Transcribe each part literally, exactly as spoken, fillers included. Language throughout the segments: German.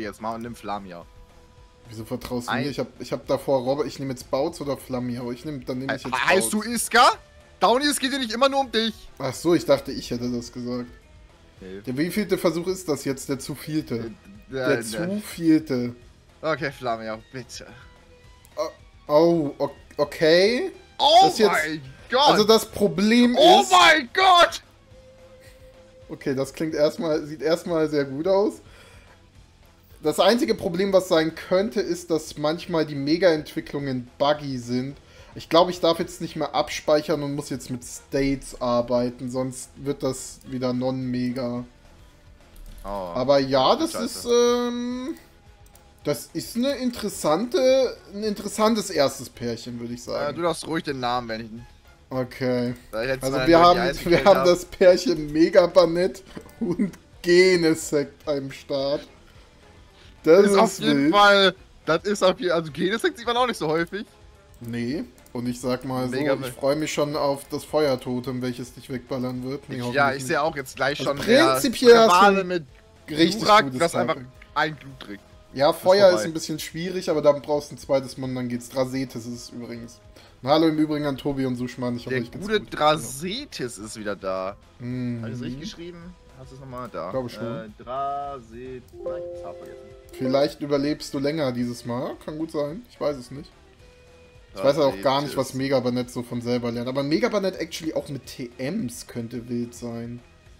jetzt mal und nimm Flamia. Wieso vertraust du Ein mir? Ich hab, ich hab davor Robert, ich nehme jetzt Bouts oder Flamia, aber ich nehm, dann nehme ich jetzt Bouts. Heißt du Iska? Downy, es geht dir nicht immer nur um dich. Ach so, ich dachte, ich hätte das gesagt. Nee. Der wievielte Versuch ist das jetzt? Der zu vielte. Der, Der zu vielte. Okay, Flamia, bitte. Oh, o- okay. Oh Das jetzt- mein Gott! Also das Problem oh ist... mein Gott! Okay, das klingt erstmal, sieht erstmal sehr gut aus. Das einzige Problem, was sein könnte, ist, dass manchmal die Mega-Entwicklungen buggy sind. Ich glaube, ich darf jetzt nicht mehr abspeichern und muss jetzt mit States arbeiten, sonst wird das wieder non-Mega. Oh, Aber ja, das Scheiße. ist, ähm, das ist eine interessante, ein interessantes erstes Pärchen, würde ich äh, sagen. du darfst ruhig den Namen wenden. Okay. Da ich jetzt Also mal wir durch die haben, Eis wir gekillt haben hab. das Pärchen Megabanett und Genesect am Start. Das Das ist ist auf jeden wild. Fall. Das ist auf jeden Fall. Also Genesect sieht man auch nicht so häufig. Nee. Und ich sag mal so, Mega ich wild. freue mich schon auf das Feuertotem, welches dich wegballern wird. Nee, ja, hoffentlich ich sehe auch jetzt gleich Also schon prinzipiell hast du Rivale ein mit nicht. Richtig Glurak, gutes das einfach Timing. ein Glut trägt. Ja, Feuer ist, vorbei. ein bisschen schwierig, aber dann brauchst du ein zweites Mon, dann geht's. Drasetis ist es übrigens. Und hallo im Übrigen an Tobi und Suschmann. Ich hoffe, Der euch geht's gute gut. Drasetis ist wieder da. Mhm. Habe ich das richtig geschrieben? Hast du es nochmal da? Glaube schon. Äh, Drasetis. Nein, ich hab's H vergessen. Vielleicht überlebst du länger dieses Mal. Kann gut sein. Ich weiß es nicht. Ich weiß auch gar nicht, was Megabanett so von selber lernt. Aber Megabanett actually auch mit T Ms könnte wild sein.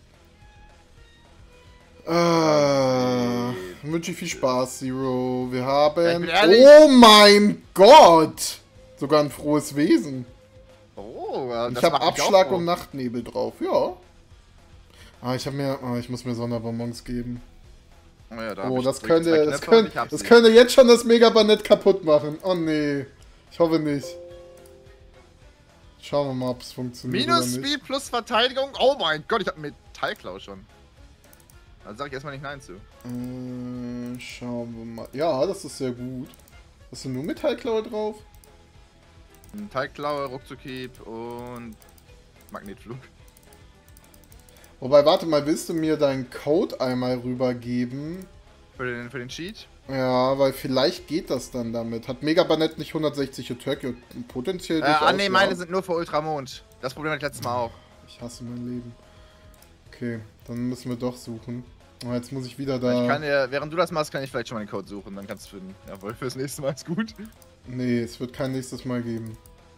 Äh, wünsche ich viel Spaß, Zero. Wir Ja, ich haben... bin ehrlich. Oh mein Gott! Sogar ein frohes Wesen. Oh, ja, Ich das habe macht mich Abschlag auch froh. und Nachtnebel drauf. Ja. Ah, ich habe mir... Ah, ich muss mir Sonderbonbons geben. Oh, ja, da hab Oh, ich das direkt könnte, zwei das, Knöpfe und könnte, ich hab's das nicht. könnte jetzt schon das Megabanett kaputt machen. Oh nee. Ich hoffe nicht. Schauen wir mal, ob es funktioniert Minus oder nicht. Speed plus Verteidigung. Oh mein Gott, ich hab einen Metallklau schon. Also sag ich erstmal nicht Nein zu. Äh, schauen wir mal. Ja, das ist sehr gut. Hast du nur Metallklaue drauf? Metallklaue, Ruckzuckhieb und Magnetflug. Wobei, warte mal, willst du mir deinen Code einmal rübergeben? Für den, für den Cheat. Ja, weil vielleicht geht das dann damit. Hat Megabanett nicht hundertsechzig Attack? Ja, potenziell Äh, durchaus, ah ne, meine ja. sind nur für Ultramond. Das Problem hatte ich letztes Mal auch. Ich hasse mein Leben. Okay, dann müssen wir doch suchen. Oh, jetzt muss ich wieder da... Ich kann dir, während du das machst, kann ich vielleicht schon mal den Code suchen. Dann kannst du für den, jawohl, fürs nächste Mal ist gut. Nee, es wird kein nächstes Mal geben.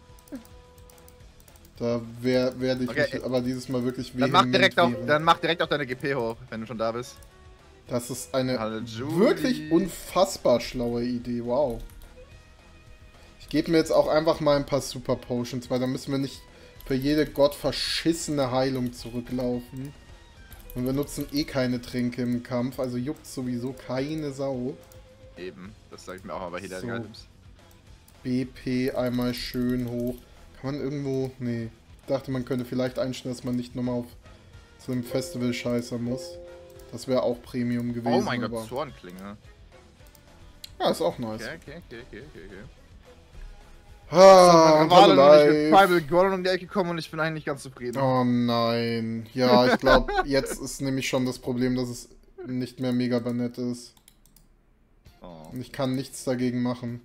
Da wer, werde ich Okay, mich aber dieses Mal wirklich Dann mach, vehement direkt auch, wehren. dann mach direkt auch deine G P hoch, wenn du schon da bist. Das ist eine Hallo, Julie. wirklich unfassbar schlaue Idee, wow. Ich gebe mir jetzt auch einfach mal ein paar Super Potions, weil dann müssen wir nicht für jede gottverschissene Heilung zurücklaufen. Und wir nutzen eh keine Tränke im Kampf, also juckt sowieso keine Sau. Eben, das sag ich mir auch mal bei Hidden So. Items. B P einmal schön hoch. Kann man irgendwo... Nee. Ich dachte, man könnte vielleicht einstellen, dass man nicht nochmal auf zu einem Festival scheißer muss. Das wäre auch Premium gewesen. Oh mein aber... Gott, Zornklinge. Ja, ist auch nice. Okay, okay, okay, okay, okay. okay. Ah, und War hallo dann nicht mit live. Primal Gordon um die Ecke gekommen und ich bin eigentlich ganz zufrieden. Oh nein. Ja, ich glaube, jetzt ist nämlich schon das Problem, dass es nicht mehr Megabanett ist. Oh. Und ich kann nichts dagegen machen.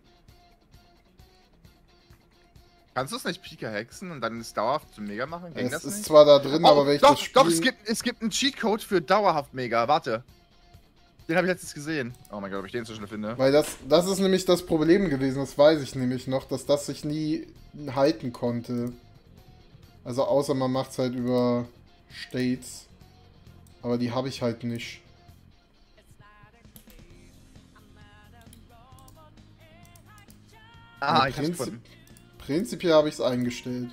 Kannst du es nicht Pika hexen und dann es dauerhaft zum Mega machen? Ging Es das ist nicht? zwar da drin, Oh, aber wenn ich doch, das Spiel... doch, es gibt, es gibt einen Cheatcode für dauerhaft Mega. Warte. Den habe ich letztens gesehen. Oh mein Gott, ob ich den so schnell finde. Weil das, das ist nämlich das Problem gewesen, das weiß ich nämlich noch, dass das sich nie halten konnte. Also außer man macht es halt über States. Aber die habe ich halt nicht. Ah, Also ich hab's Prinzip- gefunden. Prinzipiell habe ich es eingestellt.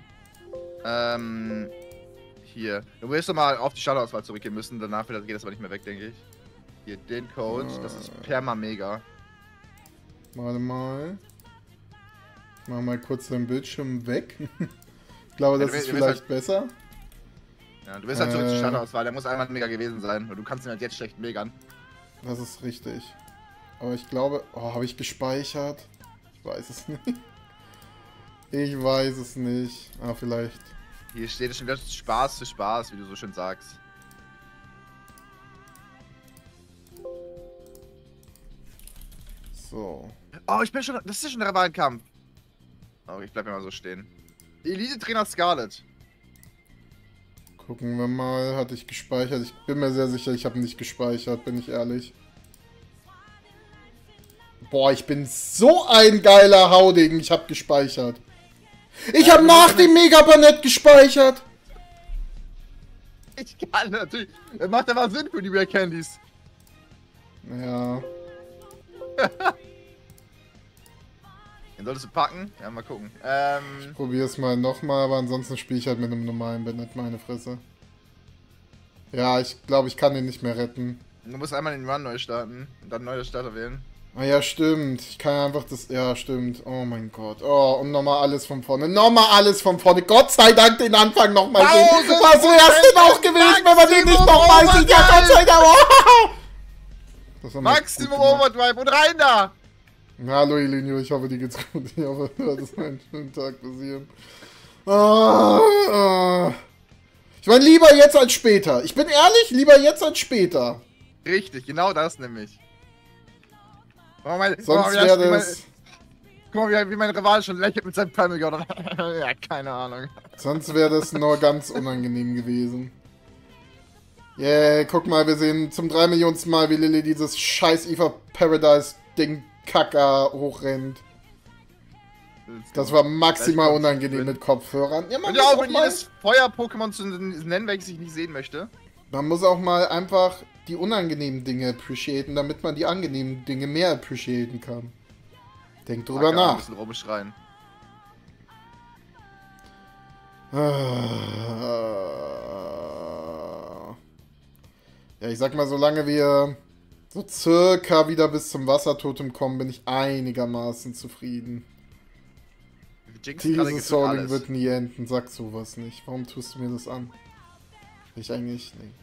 Ähm, hier. Du wirst doch mal auf die Shadow-Auswahl zurückgehen müssen. Danach wieder geht das aber nicht mehr weg, denke ich. Hier, den Code. Das ist Perma Mega. Warte mal. Ich mach mal kurz den Bildschirm weg. Ich glaube, Ja, das du ist willst- du willst vielleicht besser. Ja, du wirst halt zurück zur Äh. Shadow-Auswahl. Der muss einmal Mega gewesen sein. Und du kannst ihn halt jetzt schlecht megern. Das ist richtig. Aber ich glaube... Oh, habe ich gespeichert? Ich weiß es nicht. Ich weiß es nicht. Ah, vielleicht. Hier steht es schon wieder Spaß für Spaß, wie du so schön sagst. So. Oh, ich bin schon. Das ist schon der Wahlkampf. Oh, ich bleib immer so stehen. Elite-Trainer Scarlet. Gucken wir mal. Hatte ich gespeichert? Ich bin mir sehr sicher, ich habe nicht gespeichert, bin ich ehrlich. Boah, ich bin so ein geiler Haudegen. Ich habe gespeichert. Ich Ja, habe nach dem Megabanett gespeichert. Ich kann natürlich. Das macht aber Sinn für die Rare Candies. Ja. Den solltest du packen? Ja, mal gucken. Ähm. Ich probiere es mal nochmal, aber ansonsten spiele ich halt mit einem normalen Bennett, meine Fresse. Ja, ich glaube, ich kann den nicht mehr retten. Du musst einmal den Run neu starten und dann neue Starter wählen. Ah ja, stimmt. Ich kann einfach das... Ja, stimmt. Oh mein Gott. Oh, und nochmal alles von vorne. Nochmal alles von vorne. Gott sei Dank den Anfang nochmal sehen. Was wäre es denn auch gewesen, wenn man den nicht nochmal sieht? Ja, Gott sei Dank. Oh. Maximum Overdrive und rein da! Hallo Elinio, ich hoffe, dir geht's gut. Ich hoffe, du hattest einen schönen Tag passieren. Ah, ah. Ich meine, lieber jetzt als später. Ich bin ehrlich, lieber jetzt als später. Richtig, genau das nämlich. Oh, mein, Sonst oh, wäre wie mein, das... Guck mal, wie, wie mein Rival schon lächelt mit seinem Primal God. Ja, keine Ahnung. Sonst wäre das nur ganz unangenehm gewesen. Yeah, guck mal, wir sehen zum drei Millionsten Mal, wie Lilly dieses scheiß Eva Paradise Ding Kacker hochrennt. Das war maximal unangenehm mit Kopfhörern. Ja, man und ja, muss auch auch wenn mal, jedes Feuer-Pokémon zu nennen, welches ich nicht sehen möchte. man muss auch mal einfach die unangenehmen Dinge appreciaten, damit man die angenehmen Dinge mehr appreciaten kann. Denk drüber Mag nach. ein bisschen rumschreien. Ja, ich sag mal, solange wir so circa wieder bis zum Wassertotem kommen, bin ich einigermaßen zufrieden. Dieses Soling wird nie enden, sag sowas nicht. Warum tust du mir das an? Ich eigentlich, nee.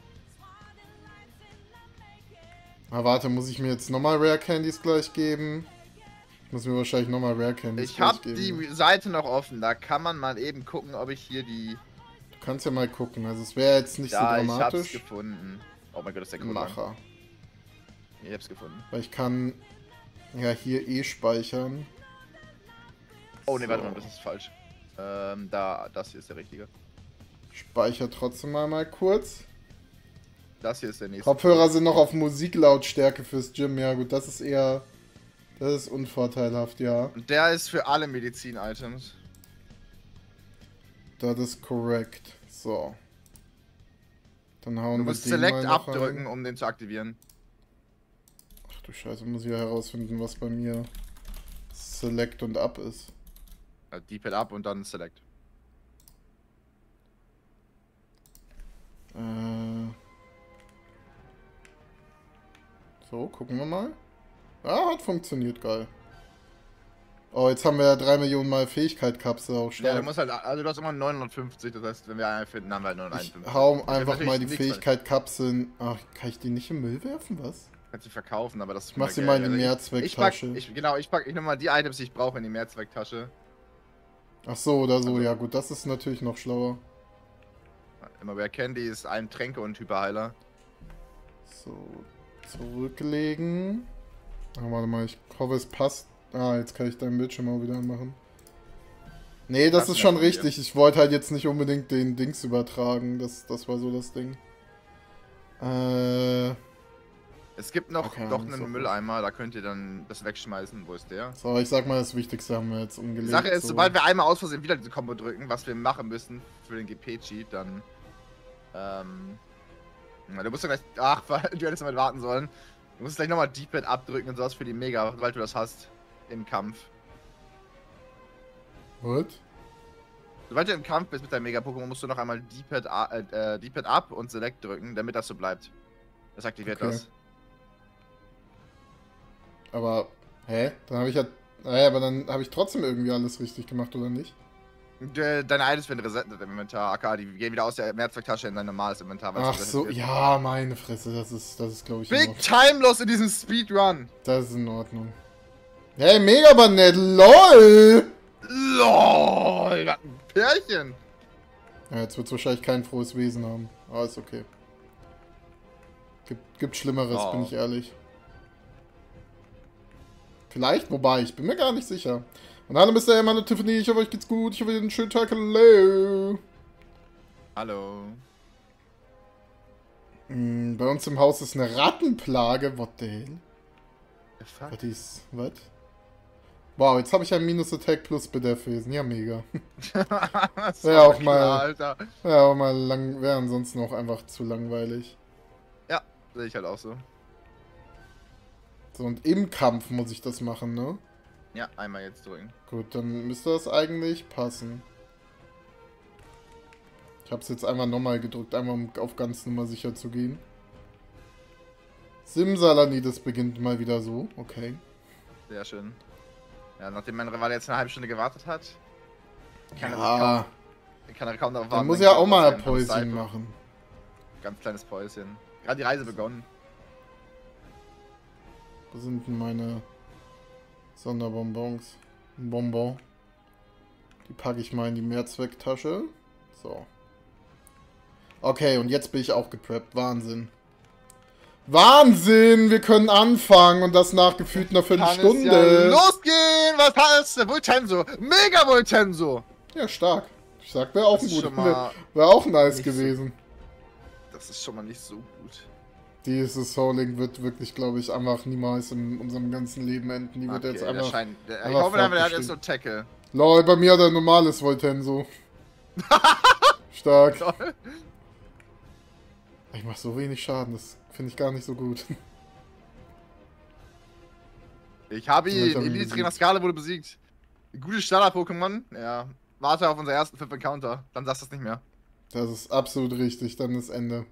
Na warte, muss ich mir jetzt nochmal Rare Candies gleich geben? Ich muss mir wahrscheinlich nochmal Rare Candies ich gleich hab geben. Ich habe die Seite noch offen, da kann man mal eben gucken, ob ich hier die... Du kannst ja mal gucken, also es wäre jetzt nicht ja, so dramatisch. ich hab's gefunden. Oh mein Gott, ist der cool. Macher. Ich hab's gefunden. Weil ich kann ja hier eh speichern. Oh ne, so. warte mal, das ist falsch. Ähm, da, das hier ist der richtige. Speicher trotzdem mal, mal kurz. Das hier ist der nächste. Kopfhörer sind noch auf Musiklautstärke fürs Gym. Ja gut, das ist eher... Das ist unvorteilhaft, ja. Und der ist für alle Medizin-Items. Das ist korrekt. So. Dann hauen du wir musst den Select mal noch abdrücken, rein. um den zu aktivieren. Ach du Scheiße, muss ich ja herausfinden, was bei mir Select und Up ist. Also D-Pad ab und dann Select. Äh... So, gucken wir mal. Ah, hat funktioniert, geil. Oh, jetzt haben wir ja drei Millionen Mal Fähigkeit-Kapsel auch stark. Ja, du musst halt, also du hast immer neunhundertfünfzig, das heißt, wenn wir einen finden, haben wir halt neunhunderteinundfünfzig. Ich hau Das einfach ist mal die natürlich Fähigkeit-Kapseln... Ach, kann ich die nicht im Müll werfen, was? Kannst du verkaufen, aber das ist Ich mach mir sie geil. mal in die Also Mehrzwecktasche. Ich, ich, ich, genau, ich pack, ich nehme mal die Items, die ich brauche, in die Mehrzwecktasche. Ach so, oder so, Also- ja gut, das ist natürlich noch schlauer. Immer wer Candy ist ein Tränke und Hyperheiler. So, zurücklegen. Ach, warte mal, ich hoffe es passt. Ah, jetzt kann ich deinen Bildschirm auch wieder anmachen. Nee, das Das ist schon merken wir. richtig. Ich wollte halt jetzt nicht unbedingt den Dings übertragen. Das, das war so das Ding. Äh, Es gibt noch Okay, doch ist einen auch Mülleimer, da könnt ihr dann das wegschmeißen. Wo ist der? so, ich sag mal, das Wichtigste haben wir jetzt Die umgelegt. Sache ist, so. sobald wir einmal aus Versehen wieder diese Combo drücken, was wir machen müssen für den G P-Cheat, dann. Ähm. Na, du musst ja gleich. Ach, du hättest mal warten sollen. Du musst gleich nochmal D-Pad abdrücken und sowas für die Mega, weil du das hast. Im Kampf. What? Sobald du im Kampf bist mit deinem Mega-Pokémon, musst du noch einmal D-Pad äh, D-Pad ab und Select drücken, damit das so bleibt. Das aktiviert Okay. das. Aber, hä? Dann habe ich ja... Naja, aber dann habe ich trotzdem irgendwie alles richtig gemacht, oder nicht? De- Deine Items werden resettet im Inventar. A K, die gehen wieder aus der Mehrzwecktasche in dein normales Inventar. weil es Ach resettet so, wird. ja, meine Fresse, das ist, das ist glaube ich, in Big Ordnung. Timeloss in diesem Speedrun. Das ist in Ordnung. Hey, Megabanett, LOL! LOL, das ist ein Pärchen. Ja, jetzt wird es wahrscheinlich kein frohes Wesen haben. Aber ist okay. Gibt, gibt Schlimmeres, Oh. bin ich ehrlich. Vielleicht, wobei, ich bin mir gar nicht sicher. Und hallo Mister Hermann und Tiffany, ich hoffe euch geht's gut, ich hoffe ihr einen schönen Tag, hallo. Hallo. Hm, bei uns im Haus ist eine Rattenplage, what the hell? Fuck. Was ist, was? Wow, jetzt habe ich ein Minus Attack plus Bedeffwesen, ja mega. das Wäre war auch klar, mal, Alter. wäre auch mal lang, wäre ansonsten auch einfach zu langweilig. Ja, sehe ich halt auch so. So, und im Kampf muss ich das machen, ne? Ja, einmal jetzt drücken. Gut, dann müsste das eigentlich passen. Ich habe es jetzt einmal nochmal gedrückt, einmal um auf ganz Nummer sicher zu gehen. Simsalani, das beginnt mal wieder so, okay. Sehr schön. Ja, nachdem mein Rival jetzt eine halbe Stunde gewartet hat, kann Ja, er kann er kaum darauf man warten. muss dann ja kommt auch mal das ein hin, Päuschen Cyber. machen. Ganz kleines Päuschen. Gerade die Reise begonnen. Wo sind denn meine Sonderbonbons? Ein Bonbon. Die packe ich mal in die Mehrzwecktasche. So. Okay, und jetzt bin ich auch gepreppt. Wahnsinn. Wahnsinn! Wir können anfangen und das nach gefühlt einer Viertelstunde. Kann es ja losgehen! Was heißt der Voltenso? Mega Voltenso! Ja, stark. Ich sag, wäre auch Das ein ist guter. schon mal Wäre auch nice nicht so- gewesen. Das ist schon mal nicht so gut. Dieses Souling wird wirklich, glaube ich, einfach niemals in unserem ganzen Leben enden. Die wird Okay, jetzt der einfach. scheint, der, ich einfach hoffe, der hat jetzt fortbestehen. so Tackle. Lol, bei mir hat er ein normales Voltenso. Stark. Toll. Ich mach so wenig Schaden, das finde ich gar nicht so gut. Ich habe Ja, ich ihn. hab ihn Elite Trainer besiegt. Skala wurde besiegt. Gutes Standard-Pokémon. Ja. Warte auf unseren ersten fünf Encounter. Dann sagst du es nicht mehr. Das ist absolut richtig, dann ist Ende.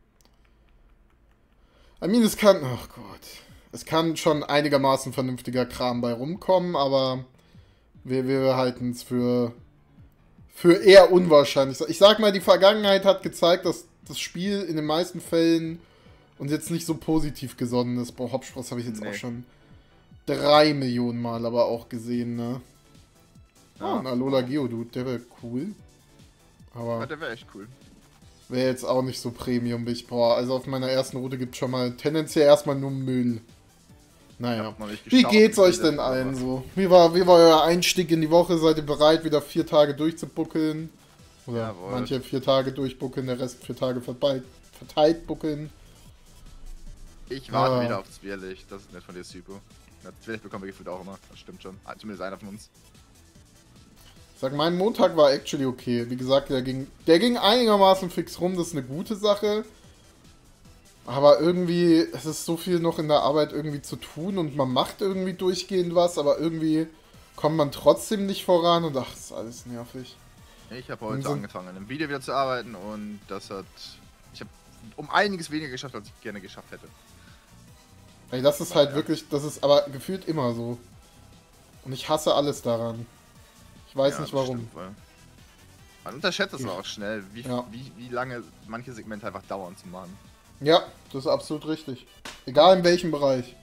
I mean, es kann. Ach Gott. Es kann schon einigermaßen vernünftiger Kram bei rumkommen, aber wir, wir halten es für, für eher unwahrscheinlich. Ich sag mal, die Vergangenheit hat gezeigt, dass das Spiel in den meisten Fällen uns jetzt nicht so positiv gesonnen ist. Boah, Hopspross habe ich jetzt Nee. auch schon drei Millionen Mal aber auch gesehen, ne? Ja. Oh, ein Alola Geodude, der wäre cool. Ja, Aber der wäre echt cool. wäre jetzt auch nicht so Premium, ich boah. Also auf meiner ersten Route gibt es schon mal tendenziell erstmal nur Müll. Naja. Hab noch nicht Wie geschaut, geht's wie euch viel denn das allen war. so? Wie war, wie war euer Einstieg in die Woche? Seid ihr bereit, wieder vier Tage durchzubuckeln? Oder Jawohl. manche vier Tage durchbuckeln, der Rest vier Tage verteilt, verteilt buckeln? Ich warte Ah. wieder auf Zwirlicht. Das ist nett von dir, Sypo. Ja, Zwirlicht bekommen wir gefühlt auch immer. Das stimmt schon. Ah, zumindest einer von uns. Ich sag, mein Montag war actually okay. Wie gesagt, der ging, der ging einigermaßen fix rum, das ist eine gute Sache. Aber irgendwie, es ist so viel noch in der Arbeit irgendwie zu tun und man macht irgendwie durchgehend was, aber irgendwie kommt man trotzdem nicht voran und ach, das ist alles nervig. Ich habe Und heute so- angefangen, an einem Video wieder zu arbeiten und das hat. Ich habe um einiges weniger geschafft, als ich gerne geschafft hätte. Ey, das ist halt Ja. wirklich, das ist aber gefühlt immer so. Und ich hasse alles daran. Ich weiß Ja, nicht das warum. stimmt wohl. Man unterschätzt es Ja. aber auch schnell, wie, Ja. wie, wie lange manche Segmente einfach dauern zu machen. Ja, das ist absolut richtig. Egal in welchem Bereich.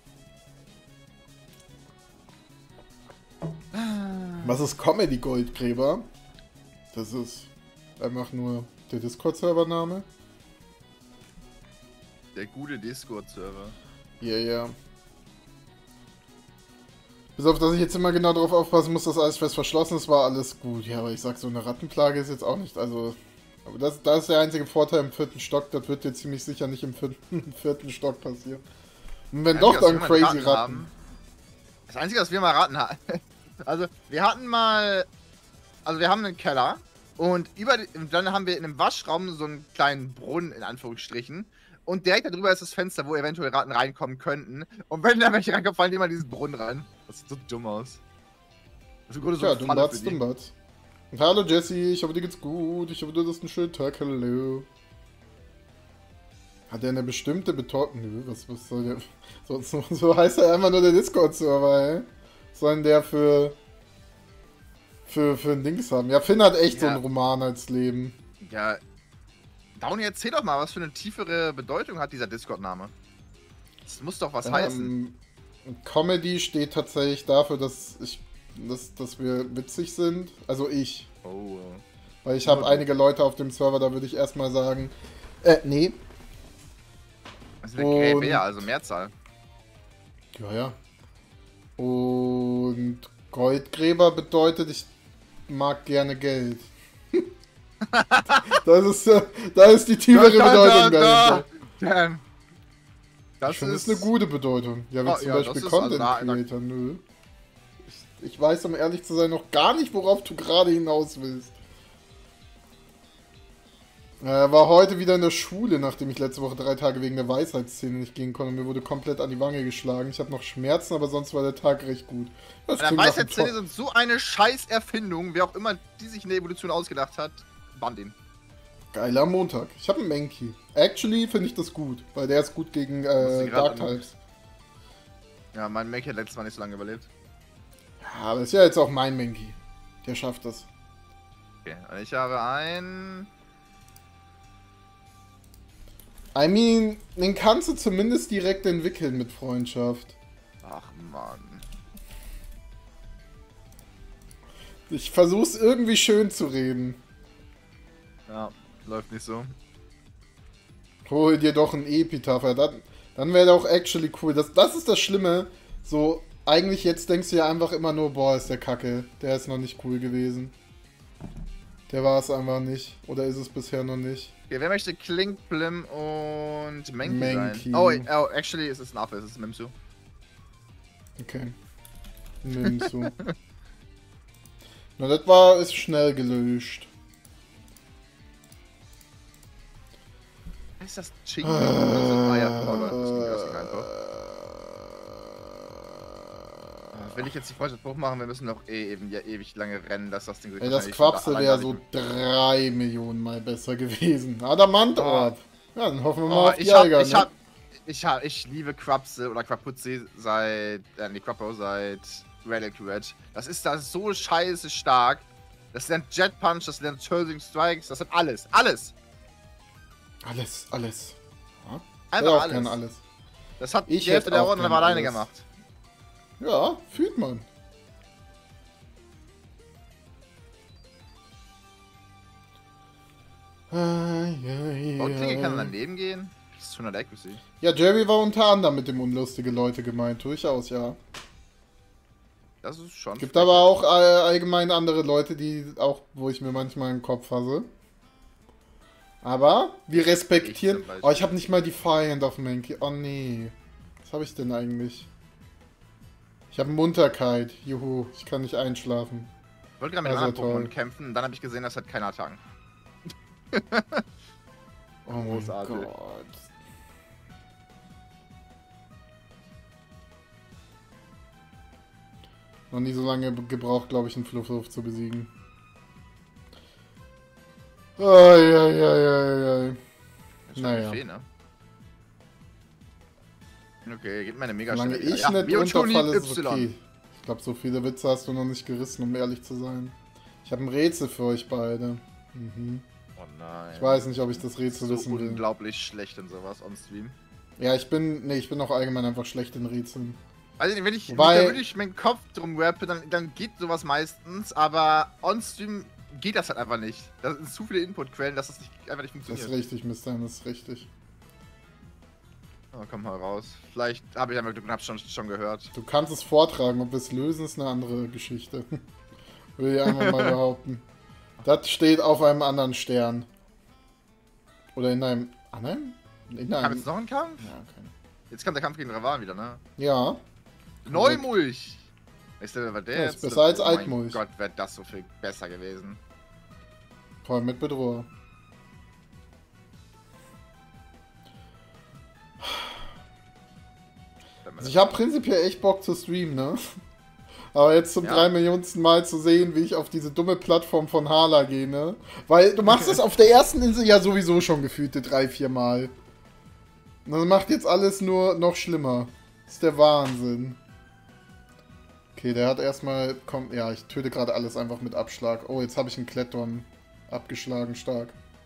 Was ist Comedy Goldgräber? Das ist einfach nur der Discord-Servername. Der gute Discord-Server. Ja, ja. Bis auf, dass ich jetzt immer genau darauf aufpassen muss, dass alles fest verschlossen ist, war alles gut. Ja, aber ich sag, so eine Rattenplage ist jetzt auch nicht, also... Aber das, das ist der einzige Vorteil im vierten Stock, das wird jetzt ziemlich sicher nicht im vierten, vierten Stock passieren. Und wenn Das doch, Einzige, dann was wir mal crazy Ratten Ratten. haben- Das Einzige, was wir mal Ratten hatten. Also, wir hatten mal. Also, wir haben einen Keller. Und über, die- und dann haben wir in einem Waschraum so einen kleinen Brunnen, in Anführungsstrichen. Und direkt darüber ist das Fenster, wo eventuell Ratten reinkommen könnten. Und wenn da welche reinkommen, fallen die immer in diesen Brunnen rein. Das sieht so dumm aus. Das ist im Grunde so Ja, eine Falle Dumbatz, für die. Dumbatz. Und hallo Jesse, ich hoffe dir geht's gut. Ich hoffe, du hast einen schönen Tag. Hallo. Hat er eine bestimmte Bedeutung? Nö, was, was soll der? So, so, so heißt er einfach nur der Discord-Server, ey. Sollen der für. Für, für ein Dings haben. Ja, Finn hat echt so Ja. einen Roman als Leben. Ja. Downey, erzähl doch mal, was für eine tiefere Bedeutung hat dieser Discord-Name? Das muss doch was heißen. Ähm, Comedy steht tatsächlich dafür, dass ich. Dass, dass wir witzig sind. Also ich. Oh. Weil ich habe Ja. einige Leute auf dem Server, da würde ich erstmal sagen. Äh, nee. Das ist eine Und- Gräber, also Mehrzahl. Ja, ja. Und Goldgräber bedeutet, ich mag gerne Geld. das, ist, äh, das ist die tiefere Da, da, Bedeutung da, dahinter. Damn. Das Ich finde, das ist ist eine gute Bedeutung. Ja, wie Oh, zum ja, Beispiel das ist Content also da- Creator, nö. Ich, ich weiß, um ehrlich zu sein, noch gar nicht, worauf du gerade hinaus willst. Äh, war heute wieder in der Schule, nachdem ich letzte Woche drei Tage wegen der Weisheitsszene nicht gehen konnte. Mir wurde komplett an die Wange geschlagen. Ich habe noch Schmerzen, aber sonst war der Tag recht gut. Das Der klingt nach einem Weisheitszähne Top- sind so eine Scheiß-Erfindung, wer auch immer die sich in der Evolution ausgedacht hat, bann den. Geiler Montag. Ich habe einen Mankey. Actually finde ich das gut, weil der ist gut gegen Muss äh, ich grad Dark-Types. Ja, mein Mac hat letztes Mal nicht so lange überlebt. Ja, aber ist ja jetzt auch mein Mankey. Der schafft das. Okay, und ich habe ein... I mean, den kannst du zumindest direkt entwickeln mit Freundschaft. Ach, Mann. Ich versuch's irgendwie schön zu reden. Ja, läuft nicht so. Hol dir doch ein Epitaph. Ja, dann dann wäre der auch actually cool. Das, das ist das Schlimme. So, eigentlich jetzt denkst du ja einfach immer nur, boah, ist der Kacke. Der ist noch nicht cool gewesen. Der war es einfach nicht. Oder ist es bisher noch nicht? Okay, wer möchte Klink, Blim und Mankey, Mankey. sein? Oh, oh, actually ist es ein Affe, es ist Mimsu. Okay. Nimmst du. Na, das war, ist schnell gelöscht. Ist das Ching? Ah ja, oh Leute, das ging das ging einfach. Wenn ich jetzt die Freundschaft hochmachen, wir müssen noch eh eben ja ewig lange rennen, dass das Ding sich Ey, das wahrscheinlich Quapsel allein wäre gar so nicht- drei Millionen Mal besser gewesen. Adamantorb. Ja, dann hoffen wir mal Oh, auf die ich hab, Eiger, ich ne? hab, ich hab, ich liebe Quapsel oder Quapuzzi seit, äh, nee, Quappo seit Relic Red. Das ist da so scheiße stark. Das lernt Jet Punch, das lernt Turning Strikes, das hat alles, alles. Alles, alles. Ja, Einfach auch alles. gern alles. Das hat Ich die Hälfte hätte der auch Runde gern aber alleine alles. gemacht. Ja, fühlt man. Und Klinge kann daneben gehen. Das ist hundert Accuracy. Ja, Jerry war unter anderem mit dem unlustige Leute gemeint, durchaus, ja. Das ist schon. Gibt frech. aber auch äh, allgemein andere Leute, die auch, wo ich mir manchmal einen Kopf fasse. Aber wir respektieren. Ich zum Beispiel. Oh, ich habe nicht mal die Defiant auf Mankey. Oh nee. Was habe ich denn eigentlich? Ich habe Munterkeit. Juhu, ich kann nicht einschlafen. Ich wollte gerade mit Also einem anderen toll. Pokémon kämpfen und dann habe ich gesehen, das hat keine Attacken. Oh mein Großartig. Gott. Noch nie so lange gebraucht, glaube ich, einen Fluffluff zu besiegen. Eieieiei. Das ist Naja. schon Fee, ne? Okay, geht meine mega Solange schnell. ich nicht Mewtwo runterfalle, liebt ist es Y. okay. Ich glaube, so viele Witze hast du noch nicht gerissen, um ehrlich zu sein. Ich habe ein Rätsel für euch beide. Mhm. Oh nein. Ich weiß nicht, ob ich das Rätsel so wissen will. unglaublich schlecht in sowas on Stream. Ja, ich bin. Nee, ich bin auch allgemein einfach schlecht in Rätseln. Also wenn ich, Wobei- wenn ich wirklich meinen Kopf drum rappe, dann, dann geht sowas meistens, aber on Stream geht das halt einfach nicht. Da sind zu viele Inputquellen, dass das nicht, einfach nicht Das ist funktioniert. richtig, Mister, das ist richtig. Oh, komm mal raus. Vielleicht habe ich einfach Glück und hab's schon, schon gehört. Du kannst es vortragen, ob wir es lösen, ist eine andere Geschichte. Will ich einfach mal behaupten. Das steht auf einem anderen Stern. Oder in einem. An einem? In Kam einem. jetzt noch ein Kampf? Ja, okay. Jetzt kommt der Kampf gegen Ravan wieder, ne? Ja. Neumulch! Weißt du, wer war der Ja, jetzt? ist besser als Oh mein Altmulch. Gott, wäre das so viel besser gewesen. Vor allem mit Bedroher. Also ich habe prinzipiell echt Bock zu streamen, ne? Aber jetzt zum Ja. drei Millionsten Mal zu sehen, wie ich auf diese dumme Plattform von Hala gehe, ne? Weil du machst es auf der ersten Insel ja sowieso schon gefühlte drei, vier Mal. Und das macht jetzt alles nur noch schlimmer. Das ist der Wahnsinn. Okay, der hat erstmal... Komm, ja, ich töte gerade alles einfach mit Abschlag. Oh, jetzt habe ich einen Klettern abgeschlagen, stark.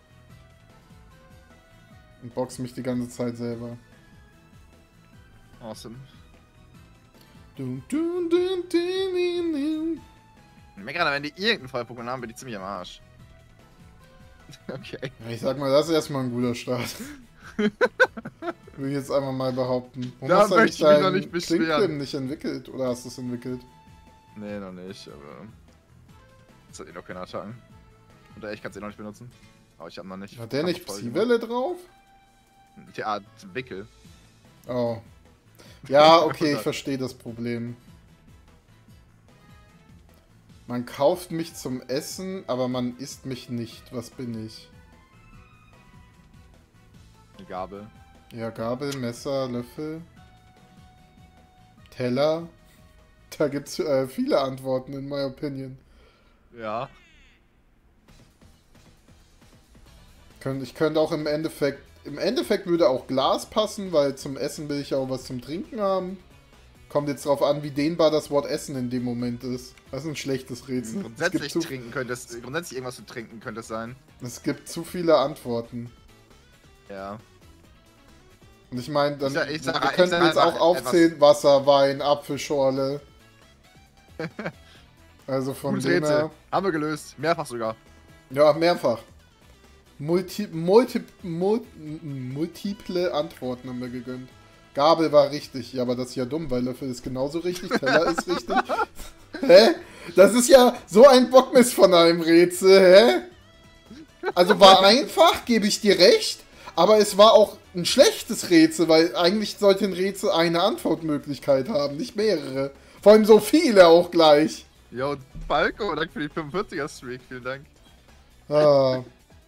Und box mich die ganze Zeit selber. Awesome. Dun, dun, dun, dun, dun, dun. Ich merke gerade, wenn die irgendeinen Voll-Pokémon haben, bin ich ziemlich am Arsch. Okay. Ja, ich sag mal, das ist erstmal ein guter Start. Will ich jetzt einfach mal behaupten. Warum Da hast du möchte eigentlich ich mich noch nicht deinen beschweren. Klinkplim nicht entwickelt? Oder hast du es entwickelt? Nee, noch nicht, aber. Das hat eh noch keine Attacken. Oder ich kann es eh noch nicht benutzen. Aber ich hab noch nicht. Hat der nicht Kampferfolge Psywelle drauf? gemacht. Ja, Wickel. Oh. Ja, okay, ich verstehe das Problem. Man kauft mich zum Essen, aber man isst mich nicht. Was bin ich? Eine Gabel. Ja, Gabel, Messer, Löffel, Teller. Da gibt's äh, viele Antworten, in my opinion. Ja. Könnt- Ich könnte auch im Endeffekt... Im Endeffekt würde auch Glas passen, weil zum Essen will ich ja auch was zum Trinken haben. Kommt jetzt drauf an, wie dehnbar das Wort Essen in dem Moment ist. Das ist ein schlechtes Rätsel. Grundsätzlich es, gibt zu, trinken könnte es, grundsätzlich irgendwas zu trinken könnte es sein. es gibt zu viele Antworten. Ja. Und ich meine, dann Ich sag- ich sag- wir ich könnten sag jetzt einfach auch aufzählen, Wasser, Wein, Apfelschorle. Also von Gutes dem Rätsel. her, Haben wir gelöst. Mehrfach sogar. ja, mehrfach. Multi, multi, mul, multiple Antworten haben wir gegönnt. Gabel war richtig, ja, aber das ist ja dumm, weil Löffel ist genauso richtig, Teller ist richtig. Hä? Das ist ja so ein Bockmist von einem Rätsel, hä? Also war einfach, gebe ich dir recht, aber es war auch ein schlechtes Rätsel, weil eigentlich sollte ein Rätsel eine Antwortmöglichkeit haben, nicht mehrere. Vor allem so viele auch gleich. Jo, Falco, danke für die fünfundvierziger-Streak, vielen Dank. Ah.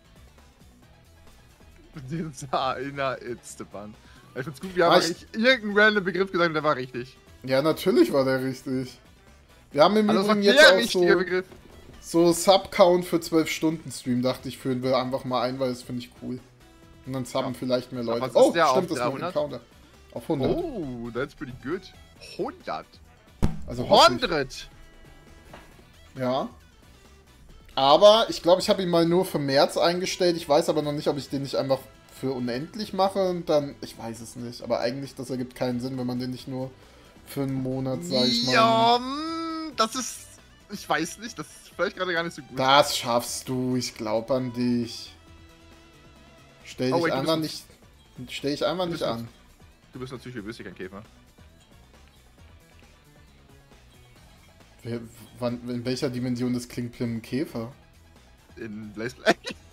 Dieser Itstepan. Ich find's gut, wir haben Ah, eigentlich irgendeinen random Begriff gesagt und der war richtig. Ja, natürlich war der richtig. Wir haben im Also das war Übrigen der jetzt auch richtige so, Begriff. so Sub-Count für zwölf Stunden Stream, dachte ich, führen wir einfach mal ein, weil das finde ich cool. Und dann subben Ja. vielleicht mehr Leute. was ist Oh, der auf stimmt, das ist noch ein dreihundert? Counter. Auf hundert. Oh, that's pretty good. hundert. Also hoffe ich. hundert. Ja. Aber ich glaube, ich habe ihn mal nur für März eingestellt. Ich weiß aber noch nicht, ob ich den nicht einfach für unendlich mache und dann... Ich weiß es nicht. Aber eigentlich, das ergibt keinen Sinn, wenn man den nicht nur für einen Monat, sag ich mal... Ja, mm, das ist... Ich weiß nicht, das ist vielleicht gerade gar nicht so gut. Das schaffst du. Ich glaube an dich. Stell Oh, dich wait, du einfach bist nicht... Stell dich einfach du nicht bist an. Du bist natürlich, du bist hier kein Käfer. Wer, wann, in welcher Dimension ist Klinkplim ein Käfer? In Blaze Play.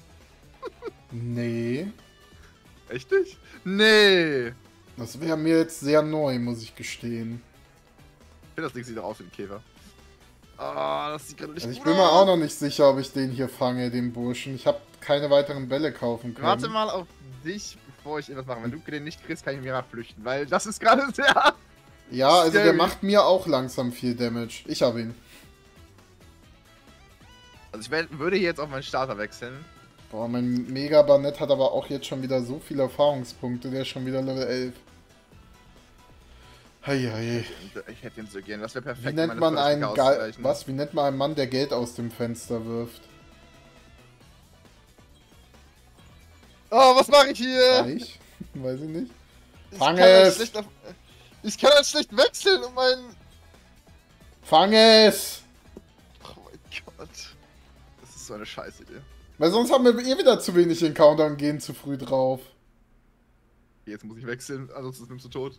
Nee. Echt nicht? Nee. Das wäre mir jetzt sehr neu, muss ich gestehen. Ich finde, das Ding sieht doch aus wie ein Käfer. Ah, das sieht gerade nicht Also ich gut bin mir aus. auch noch nicht sicher, ob ich den hier fange, den Burschen. Ich habe keine weiteren Bälle kaufen können. Warte mal auf dich, bevor ich irgendwas mache. Wenn du den nicht kriegst, kann ich mir mal flüchten, weil das ist gerade sehr... Ja, also der Scary. macht mir auch langsam viel Damage. Ich habe ihn. Also ich werd, würde hier jetzt auf meinen Starter wechseln. Boah, mein Mega-Banett hat aber auch jetzt schon wieder so viele Erfahrungspunkte. Der ist schon wieder Level elf. Heieiei. Ich hätte ihn so gern. Das wäre perfekt. Wie um nennt meine man First einen Pick Gal auszugleichen. Was? Wie nennt man einen Mann, der Geld aus dem Fenster wirft? Oh, was mache ich hier? Reich? Weiß ich nicht. Ich Fang kann halt es! schlecht auf, ich kann halt schlecht wechseln um meinen... Fang es! Oh mein Gott. Das ist so eine Scheißidee. Weil sonst haben wir eh wieder zu wenig Encounter und gehen zu früh drauf. Jetzt muss ich wechseln, ansonsten nimmst du tot.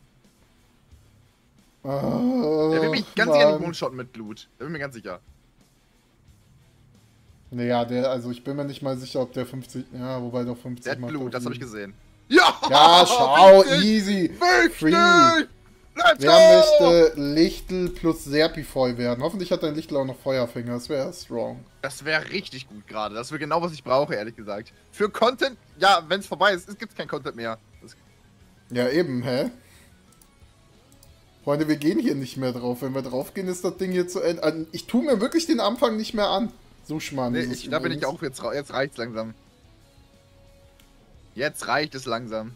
Oh, Der will mich ganz sicher nicht one-shotten mit Blut. Der bin mir ganz sicher. Naja, der, also ich bin mir nicht mal sicher, ob der fünfzig, ja, wobei doch fünfzig Der hat macht Blut, auch das habe ich Sinn. gesehen. Ja! Ja, schau, Wichtig! easy, free. Wichtig! Let's Wer go! möchte Lichtel plus Serpifoy werden? Hoffentlich hat dein Lichtel auch noch Feuerfinger, das wäre strong. Das wäre richtig gut gerade. Das wäre genau, was ich brauche, ehrlich gesagt. Für Content, ja, wenn es vorbei ist, gibt es kein Content mehr. Das, Ja, eben, hä? Freunde, wir gehen hier nicht mehr drauf. Wenn wir drauf gehen, ist das Ding hier zu Ende. Also, ich tue mir wirklich den Anfang nicht mehr an. So schmarrn nee, ist es ich, da bin ich übrigens. auch jetzt, ra- jetzt reicht's langsam. Jetzt reicht es langsam.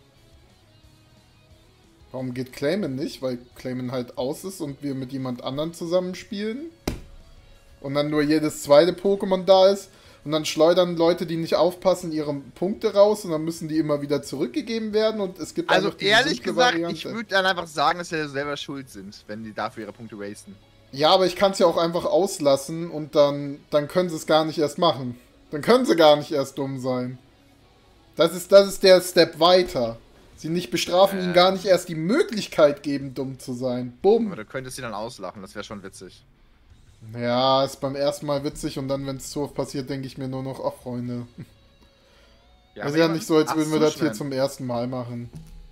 Warum geht Clayman nicht? Weil Clayman halt aus ist und wir mit jemand anderem zusammenspielen. Und dann nur jedes zweite Pokémon da ist. Und dann schleudern Leute, die nicht aufpassen, ihre Punkte raus. Und dann müssen die immer wieder zurückgegeben werden. Und es gibt Also einfach diese ehrlich simple gesagt, Variante. ich würde dann einfach sagen, dass sie selber schuld sind, wenn die dafür ihre Punkte wasten. Ja, aber ich kann es ja auch einfach auslassen. Und dann, dann können sie es gar nicht erst machen. Dann können sie gar nicht erst dumm sein. Das ist, das ist der Step weiter. Sie nicht bestrafen, Äh. ihnen gar nicht erst die Möglichkeit geben, dumm zu sein. Bumm. Aber du könntest sie dann auslachen, das wäre schon witzig. Ja, ist beim ersten Mal witzig und dann, wenn es so oft passiert, denke ich mir nur noch, ach Freunde. Ja, ist aber ja jemand- nicht so, als Ach, würden wir das hier Sushman. zum ersten Mal machen.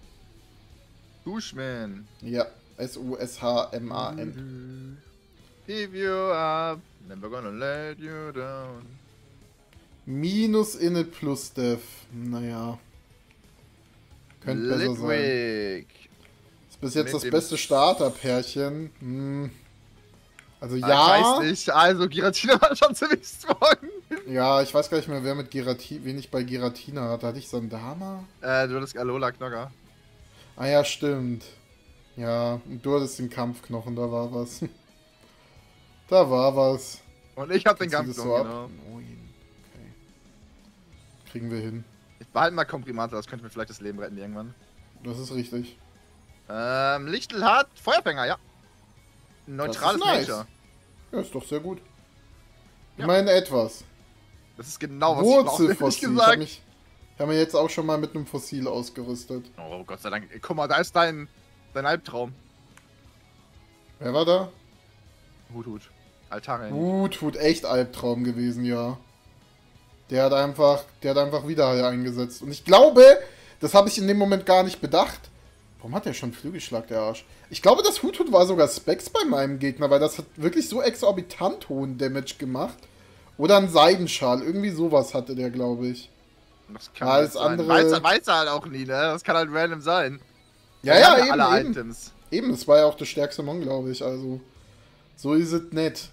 Sushman. Ja, S U S H M A N. Give you up, never gonna let you down. Minus Init plus Dev. Naja. Könnte besser sein. Litwick. Ist bis jetzt Mit das dem- beste Starterpärchen. Hm. Also Ah, ja. Ich weiß nicht, also Giratina war schon ziemlich strong. Ja, ich weiß gar nicht mehr, wer mit Girati wen ich bei Giratina hatte. Hatte ich Sandama? Äh, du hattest Alola Knogger. Ah ja, stimmt. Ja, und du hattest den Kampfknochen, da war was. Da war was. Und ich hab den Jetzt zieht es Kampf so ab. genau. Neun. Okay. Kriegen wir hin. Ich behalte mal Komprimate, das könnte mir vielleicht das Leben retten irgendwann. Das ist richtig. Ähm, Lichtel hat Feuerfänger, ja. Neutrales Das ist nice. Nature. Ja, ist doch sehr gut. Ja. Immerhin etwas. Das ist genau, was ich brauche, ehrlich Wurzelfossil. Ich habe gesagt. mich, ich hab mich jetzt auch schon mal mit einem Fossil ausgerüstet. Oh Gott sei Dank. Guck mal, da ist dein, dein Albtraum. Wer war da? Hut, Hut. Altare. Gut, tut echt Albtraum gewesen, ja. Der hat einfach, der hat einfach Widerhall eingesetzt. Und ich glaube, das habe ich in dem Moment gar nicht bedacht. Warum hat der schon Flügelschlag, der Arsch? Ich glaube, das Hut war sogar Specs bei meinem Gegner, weil das hat wirklich so exorbitant hohen Damage gemacht. Oder ein Seidenschal, irgendwie sowas hatte der, glaube ich. Das kann Alles nicht sein. andere- Weiß, er- weiß er halt auch nie, ne? Das kann halt random sein. Ja, Wir ja, haben eben, alle eben. Items. Eben, das war ja auch der stärkste Mon, glaube ich, also. So ist es nett.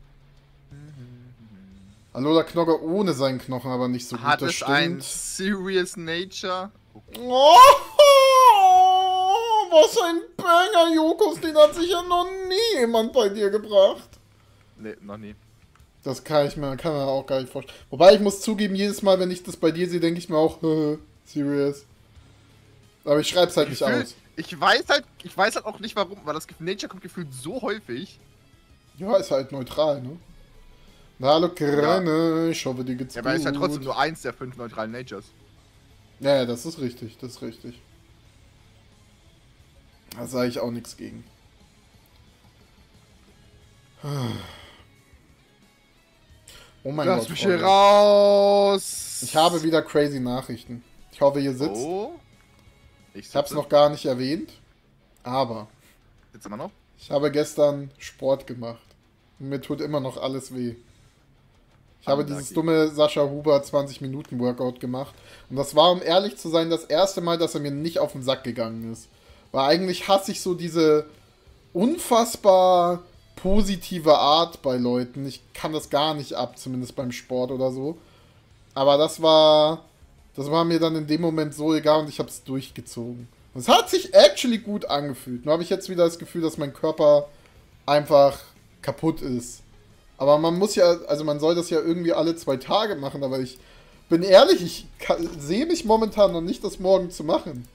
Alola Knogger ohne seinen Knochen aber nicht so gut, Hat das es ein stimmt. Serious Nature? Oh, was ein Banger, Jokos, den hat sich ja noch nie jemand bei dir gebracht. Ne, noch nie. Das kann ich mir, kann man auch gar nicht vorstellen. Wobei ich muss zugeben, jedes Mal, wenn ich das bei dir sehe, denke ich mir auch, serious. Aber ich schreib's halt nicht Gefühl- aus. Ich weiß halt, ich weiß halt auch nicht warum, weil das Nature kommt gefühlt so häufig. Ja, ist halt neutral, ne? Na, hallo, Krane, ich hoffe, dir geht's Ja, gut. aber es ist ja trotzdem nur eins der fünf neutralen Natures. Ja, ja, das ist richtig, das ist richtig. Da sage ich auch nichts gegen. Oh mein Lass Gott. mich hier Freunde. raus! Ich habe wieder crazy Nachrichten. Ich hoffe, ihr sitzt. Oh. Ich, Ich habe es noch gar nicht erwähnt, aber Sitzt immer noch? ich habe gestern Sport gemacht. Und mir tut immer noch alles weh. Ich habe Unlucky. dieses dumme Sascha Huber zwanzig Minuten Workout gemacht. Und das war, um ehrlich zu sein, das erste Mal, dass er mir nicht auf den Sack gegangen ist. Weil eigentlich hasse ich so diese unfassbar positive Art bei Leuten. Ich kann das gar nicht ab, zumindest beim Sport oder so. Aber das war, das war mir dann in dem Moment so egal und ich habe es durchgezogen. Und es hat sich actually gut angefühlt. Nur habe ich jetzt wieder das Gefühl, dass mein Körper einfach kaputt ist. Aber man muss ja, also man soll das ja irgendwie alle zwei Tage machen, aber ich bin ehrlich, ich kann- sehe mich momentan noch nicht, das morgen zu machen.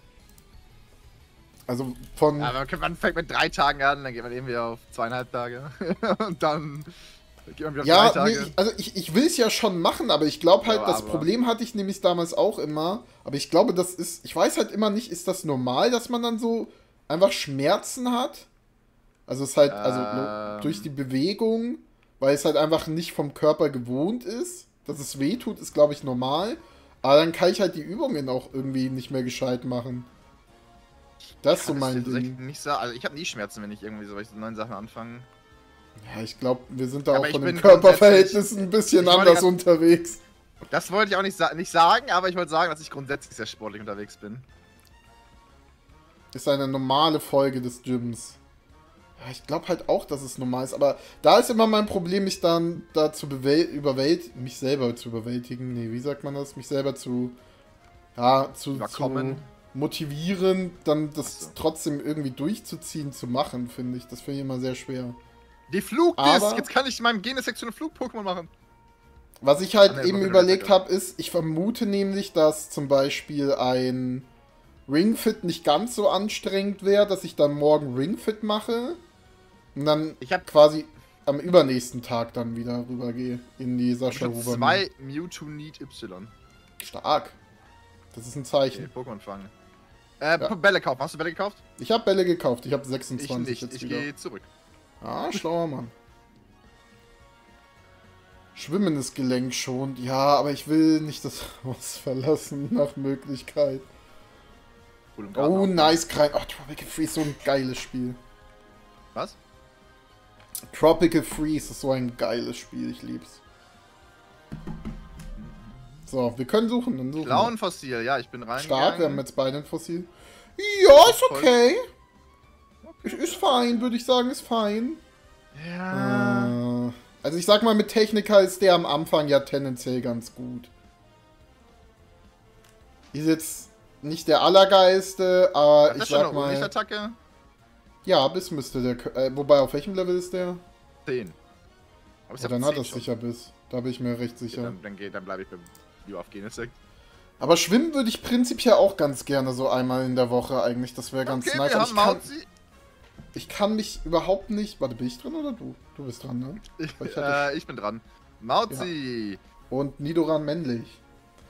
Also von... Ja, aber man fängt mit drei Tagen an, dann geht man eben wieder auf zweieinhalb Tage. Und dann geht man wieder auf Ja, drei nee, Tage. ich, also ich, ich will es ja schon machen, aber ich glaube halt, Ja, das aber- Problem hatte ich nämlich damals auch immer. Aber ich glaube, das ist, ich weiß halt immer nicht, ist das normal, dass man dann so einfach Schmerzen hat? Also es ist halt, also Ähm. durch die Bewegung, weil es halt einfach nicht vom Körper gewohnt ist, dass es weh tut, ist glaube ich normal. Aber dann kann ich halt die Übungen auch irgendwie nicht mehr gescheit machen. Das ist so Kann es mein dir tatsächlich Ding. nicht sagen. Also ich habe nie Schmerzen, wenn ich irgendwie solche neuen Sachen anfange. Ja, ich glaube, wir sind da Aber auch ich von den bin Körperverhältnissen ein bisschen ich wollte anders grad- unterwegs. Das wollte ich auch nicht, sa nicht sagen, aber ich wollte sagen, dass ich grundsätzlich sehr sportlich unterwegs bin. Ist eine normale Folge des Gyms. Ja, ich glaube halt auch, dass es normal ist, aber da ist immer mein Problem, mich dann dazu überwältigen, mich selber zu überwältigen. Nee, wie sagt man das? Mich selber zu, ja, zu, zu Überkommen. motivieren, dann das Ach so. trotzdem irgendwie durchzuziehen, zu machen, finde ich. Das finde ich immer sehr schwer. Die Flugdisc! Aber- Jetzt kann ich in meinem Genesektion Flug-Pokémon machen. Was ich halt Ah, nee, eben mach ich überlegt später. habe, ist, ich vermute nämlich, dass zum Beispiel ein Ringfit nicht ganz so anstrengend wäre, dass ich dann morgen Ringfit mache und dann Ich habe quasi am übernächsten Tag dann wieder rübergehe in die Sascha hab Huber. zwei Mewtwo Need Y. Stark. Das ist ein Okay, Zeichen. Pokémon fangen. Äh, Ja. Bälle kaufen. Hast du Bälle gekauft? Ich habe Bälle gekauft. Ich habe Ich sechsundzwanzig nicht. jetzt Ich wieder. gehe zurück. Ah, schlauer Mann. Schwimmen ist gelenkschonend. Ja, aber ich will nicht das Haus verlassen, nach Möglichkeit. Cool im Garten Oh, auch. nice. Krein. Oh, Tropical Freeze, so ein geiles Spiel. Was? Tropical Freeze ist so ein geiles Spiel. Ich lieb's. So, wir können suchen. Dann suchen wir. Clown-Fossil, ja, ich bin rein. Stark, wir haben jetzt beide ein Fossil. Ja, ist okay. Okay. Ist fein, würde ich sagen, ist fein. Ja. Äh, also ich sag mal, mit Techniker ist der am Anfang ja tendenziell ganz gut. Ist jetzt nicht der Allergeiste, aber Hat ich das schon sag eine mal... Unlichtattacke? Ja, Biss müsste der... kö- Äh, wobei, auf welchem Level ist der? zehn. Aber ich Ja, hab dann hat zehn es schon. sicher Biss. Da bin ich mir recht Okay, sicher. dann, dann, geht- dann bleibe ich beim lieber auf Genesect. Aber schwimmen würde ich prinzipiell auch ganz gerne so einmal in der Woche eigentlich. Das wäre ganz Okay, nice. wir Aber haben ich, kann, Mauzi. ich kann mich überhaupt nicht... Warte, bin ich dran oder du? Du bist dran, ne? Ich, Ich hatte- äh, ich bin dran. Mauzi. Und Nidoran männlich.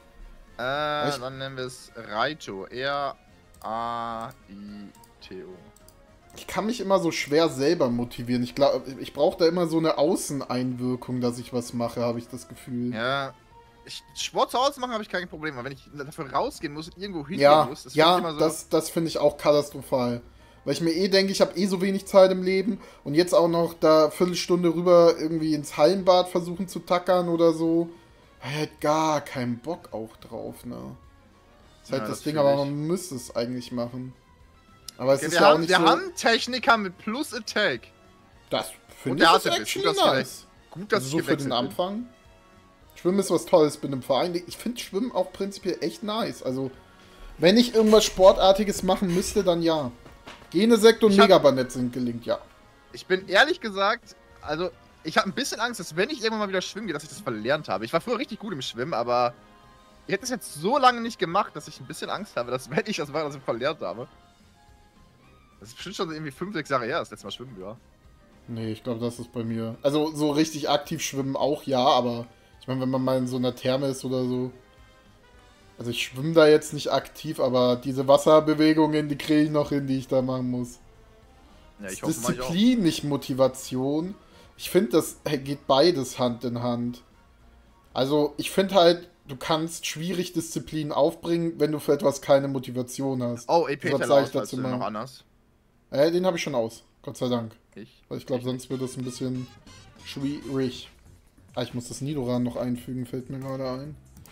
Äh, Ich- dann nennen wir es Raito. R A I T O. Ich kann mich immer so schwer selber motivieren. Ich glaube, ich brauche da immer so eine Außeneinwirkung, dass ich was mache, habe ich das Gefühl. Ja. Ich, Sport zu Hause machen habe ich kein Problem, aber wenn ich dafür rausgehen muss und irgendwo hingehen Ja, muss, das ja, finde ich immer so. das, das finde ich auch katastrophal. Weil ich mir eh denke, ich habe eh so wenig Zeit im Leben und jetzt auch noch da Viertelstunde rüber irgendwie ins Hallenbad versuchen zu tackern oder so. Da halt gar keinen Bock auch drauf, ne? Ist halt Ja, das das Ding, fühl aber ich. man müsste es eigentlich machen. Aber es Okay, ist wir ja auch haben, nicht wir so... haben Techniker mit Plus Attack. Das Und finde der ich hat ist den Biss. actually Gut, dass ich nice. Gut, dass Also ich so für den gewechselt bin. Anfang. Schwimmen ist was Tolles, bin im Verein. Ich finde Schwimmen auch prinzipiell echt nice. Also, wenn ich irgendwas Sportartiges machen müsste, dann ja. Genesect und Ich hab- Megabanett sind gelingt, ja. Ich bin ehrlich gesagt, also ich habe ein bisschen Angst, dass wenn ich irgendwann mal wieder schwimmen gehe, dass ich das verlernt habe. Ich war früher richtig gut im Schwimmen, aber ich hätte es jetzt so lange nicht gemacht, dass ich ein bisschen Angst habe, dass wenn ich das mache, dass ich verlernt habe. Das ist bestimmt schon irgendwie fünf, sechs Jahre her, das letzte Mal schwimmen war. Nee, ich glaube, das ist bei mir. Also, so richtig aktiv schwimmen auch ja, aber ich meine, wenn man mal in so einer Therme ist oder so. Also, ich schwimme da jetzt nicht aktiv, aber diese Wasserbewegungen, die kriege ich noch hin, die ich da machen muss. Ja, ich Das hoffe mal, ich auch. Disziplin, nicht Motivation. Ich finde, das geht beides Hand in Hand. Also, ich finde halt, du kannst schwierig Disziplin aufbringen, wenn du für etwas keine Motivation hast. Oh, E P Was Teller sag ich aus, falls dazu du mal? noch anders. Äh, den habe ich schon aus. Gott sei Dank. Ich. Weil ich glaube, sonst wird das ein bisschen schwierig. Ah, ich muss das Nidoran noch einfügen, fällt mir gerade ein.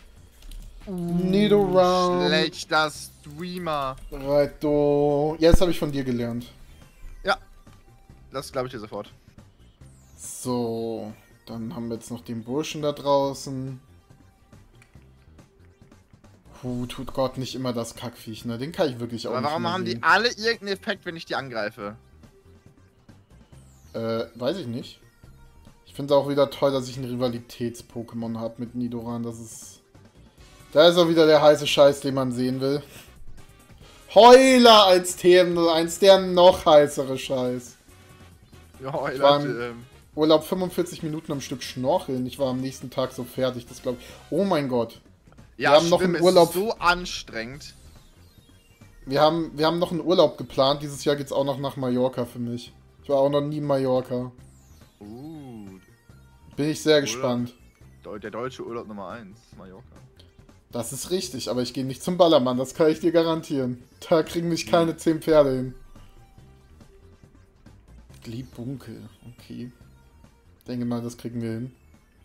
Nidoran. Schlechter Streamer. Righto. Ja, das habe ich von dir gelernt. Ja. Das glaube ich dir sofort. So, dann haben wir jetzt noch den Burschen da draußen. Puh, tut Gott nicht immer das Kackviech, ne? Den kann ich wirklich auch Aber nicht warum mehr haben sehen. die alle irgendeinen Effekt, wenn ich die angreife? Äh, weiß ich nicht. Ich finde es auch wieder toll, dass ich ein Rivalitäts-Pokémon habe mit Nidoran. Das ist... Da ist auch wieder der heiße Scheiß, den man sehen will. Heuler als T M null eins, der noch heißere Scheiß. Ja, Ich war Leute, im ähm, Urlaub fünfundvierzig Minuten am Stück schnorcheln. Ich war am nächsten Tag so fertig, das glaube ich. Oh mein Gott. ja, wir haben noch Schwimmen einen Urlaub. ist so anstrengend. Wir haben, wir haben noch einen Urlaub geplant. Dieses Jahr geht's auch noch nach Mallorca für mich. Ich war auch noch nie in Mallorca. Uh, Bin ich sehr gespannt. Deu- der deutsche Urlaub Nummer eins, Mallorca. Das ist richtig, aber ich gehe nicht zum Ballermann, das kann ich dir garantieren. Da kriegen mich keine zehn Pferde hin. Glibunkel, okay. Denke mal, das kriegen wir hin.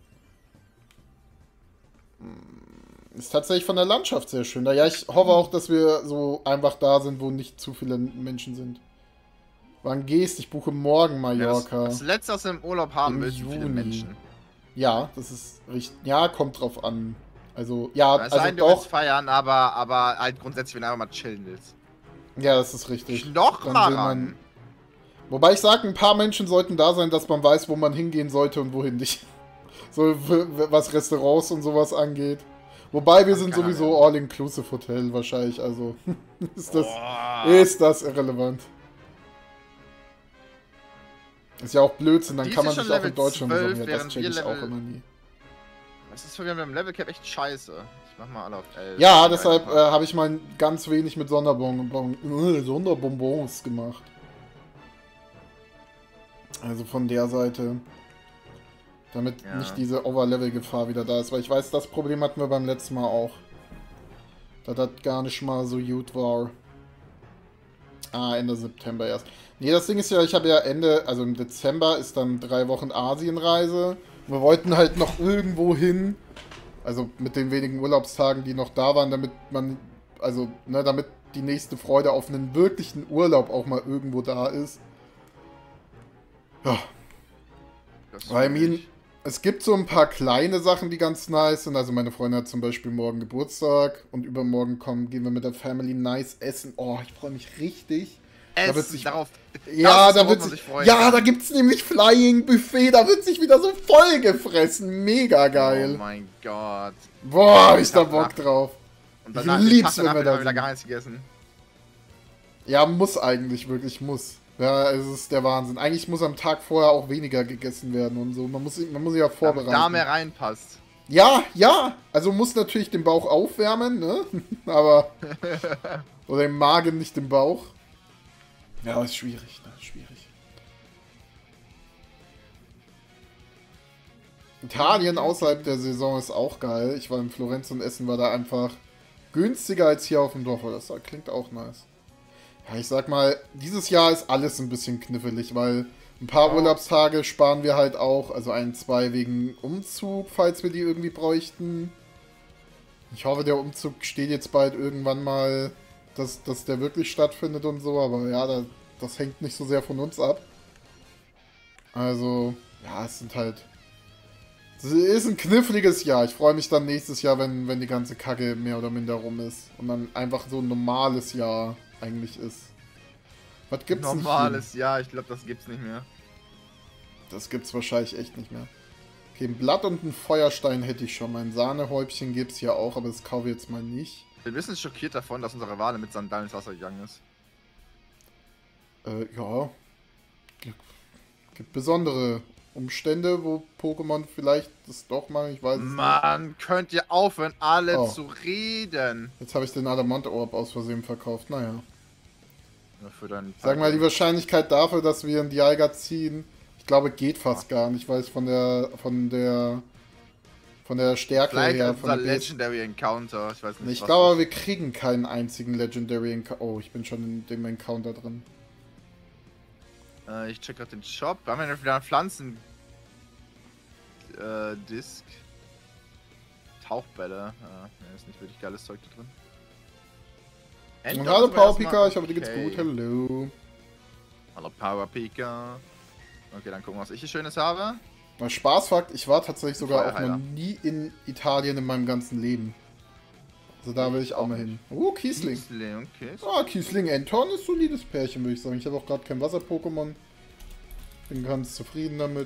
Hm, Ist tatsächlich von der Landschaft sehr schön. Da ja, ich hoffe auch, dass wir so einfach da sind, wo nicht zu viele Menschen sind. Wann gehst? Ich buche morgen Mallorca. Ja, das, das letzte, was wir im Urlaub haben Im willst, sind viele Juni. Menschen. Ja, das ist richtig. Ja, kommt drauf an. Also, ja, Es also sei denn, du willst doch. feiern, aber, aber halt grundsätzlich, wenn du einfach mal chillen willst. Ja, das ist richtig. Noch Dann mal will man- ran. Wobei ich sage, ein paar Menschen sollten da sein, dass man weiß, wo man hingehen sollte und wohin nicht. So, w- w- was Restaurants und sowas angeht. Wobei wir Kann sind keiner sowieso mehr. All-Inclusive Hotel wahrscheinlich, also ist das, Boah. ist das irrelevant. Ist ja auch Blödsinn, dann Die kann man ist sich schon auch in Level Deutschland zwölf, besuchen. Ja, das während check wir ich auch Level- immer nie. Das ist für mich beim Level Cap echt scheiße. Ich mach mal alle auf elf. Ja, deshalb äh, habe ich mal ganz wenig mit Sonderbon äh, Sonderbonbons gemacht. Also von der Seite. Damit Ja. nicht diese Overlevel-Gefahr wieder da ist. Weil ich weiß, das Problem hatten wir beim letzten Mal auch. Dass das gar nicht mal so gut war. Ah, Ende September erst. Nee, das Ding ist ja, ich habe ja Ende, also im Dezember ist dann drei Wochen Asienreise. Wir wollten halt noch irgendwo hin. Also mit den wenigen Urlaubstagen, die noch da waren, damit man, also, ne, damit die nächste Freude auf einen wirklichen Urlaub auch mal irgendwo da ist. Ja. Weil, I mean, es gibt so ein paar kleine Sachen, die ganz nice sind. Also meine Freundin hat zum Beispiel morgen Geburtstag und übermorgen kommen, gehen wir mit der Family nice essen. Oh, ich freue mich richtig. Essen, da wird sich, darauf. ja, da wird sich, sich, freuen ja, kann. da gibt's nämlich Flying Buffet, da wird sich wieder so voll gefressen. Mega geil. Oh mein Gott. Boah, hab ich da Bock drauf. Und Ich danach, lieb's, den Tag wenn wir danach da wieder sind. gar nichts gegessen. Ja, muss eigentlich, wirklich muss. Ja, es ist der Wahnsinn. Eigentlich muss am Tag vorher auch weniger gegessen werden und so. Man muss, man muss sich ja vorbereiten. Damit da mehr reinpasst. Ja, ja. Also muss natürlich den Bauch aufwärmen, ne? Aber. Oder den Magen, nicht den Bauch. Ja, ist schwierig, ne? Schwierig. Italien außerhalb der Saison ist auch geil. Ich war in Florenz und Essen war da einfach günstiger als hier auf dem Dorf. Das klingt auch nice. Ja, ich sag mal, dieses Jahr ist alles ein bisschen knifflig, weil ein paar Oh. Urlaubstage sparen wir halt auch. Also ein, zwei wegen Umzug, falls wir die irgendwie bräuchten. Ich hoffe, der Umzug steht jetzt bald irgendwann mal, dass, dass der wirklich stattfindet und so. Aber ja, da, das hängt nicht so sehr von uns ab. Also, ja, es sind halt... Es ist ein kniffliges Jahr. Ich freue mich dann nächstes Jahr, wenn, wenn die ganze Kacke mehr oder minder rum ist. Und dann einfach so ein normales Jahr eigentlich ist. Was gibt's nicht Normales Jahr, ich glaube, das gibt's nicht mehr. Das gibt's wahrscheinlich echt nicht mehr. Okay, ein Blatt und ein Feuerstein hätte ich schon. Mein Sahnehäubchen gibt's ja auch, aber das kaufe ich jetzt mal nicht. Ich bin ein bisschen schockiert davon, dass unsere Wale mit Sandalen ins Wasser gegangen ist. Äh, ja. Gibt besondere Umstände, wo Pokémon vielleicht das doch mal, ich weiß es nicht. Mann, könnt ihr aufhören, alle Oh. zu reden. Jetzt habe ich den Adamant-Orb aus Versehen verkauft. Naja. Nur für deinen Sag mal, die Wahrscheinlichkeit dafür, dass wir einen Dialga ziehen, ich glaube, geht fast gar nicht, weil es von der, von der, von der Stärke Vielleicht her, ist von unser der Base- Legendary Encounter, ich weiß nicht. Ich was glaube, das- wir kriegen keinen einzigen Legendary Encounter. Oh, ich bin schon in dem Encounter drin. Äh, ich check gerade den Shop. Wir haben ja wieder einen Pflanzen. Äh, Disc. Tauchbälle. Ja, nee, ist nicht wirklich geiles Zeug da drin. Und Endor hallo müssen wir Power erstmal- Pika, ich hoffe, dir geht's Okay. gut. Hallo. Hallo Power Pika. Okay, dann gucken wir, was ich hier Schönes habe. Mal Spaßfakt, ich war tatsächlich sogar auch Feuerheiler. noch nie in Italien in meinem ganzen Leben. Also da will ich auch mal hin. Oh, Kiesling. Kiesling, okay. Ah, Kiesling Entorn ist solides Pärchen, würde ich sagen. Ich habe auch gerade kein Wasser-Pokémon. Bin ganz zufrieden damit.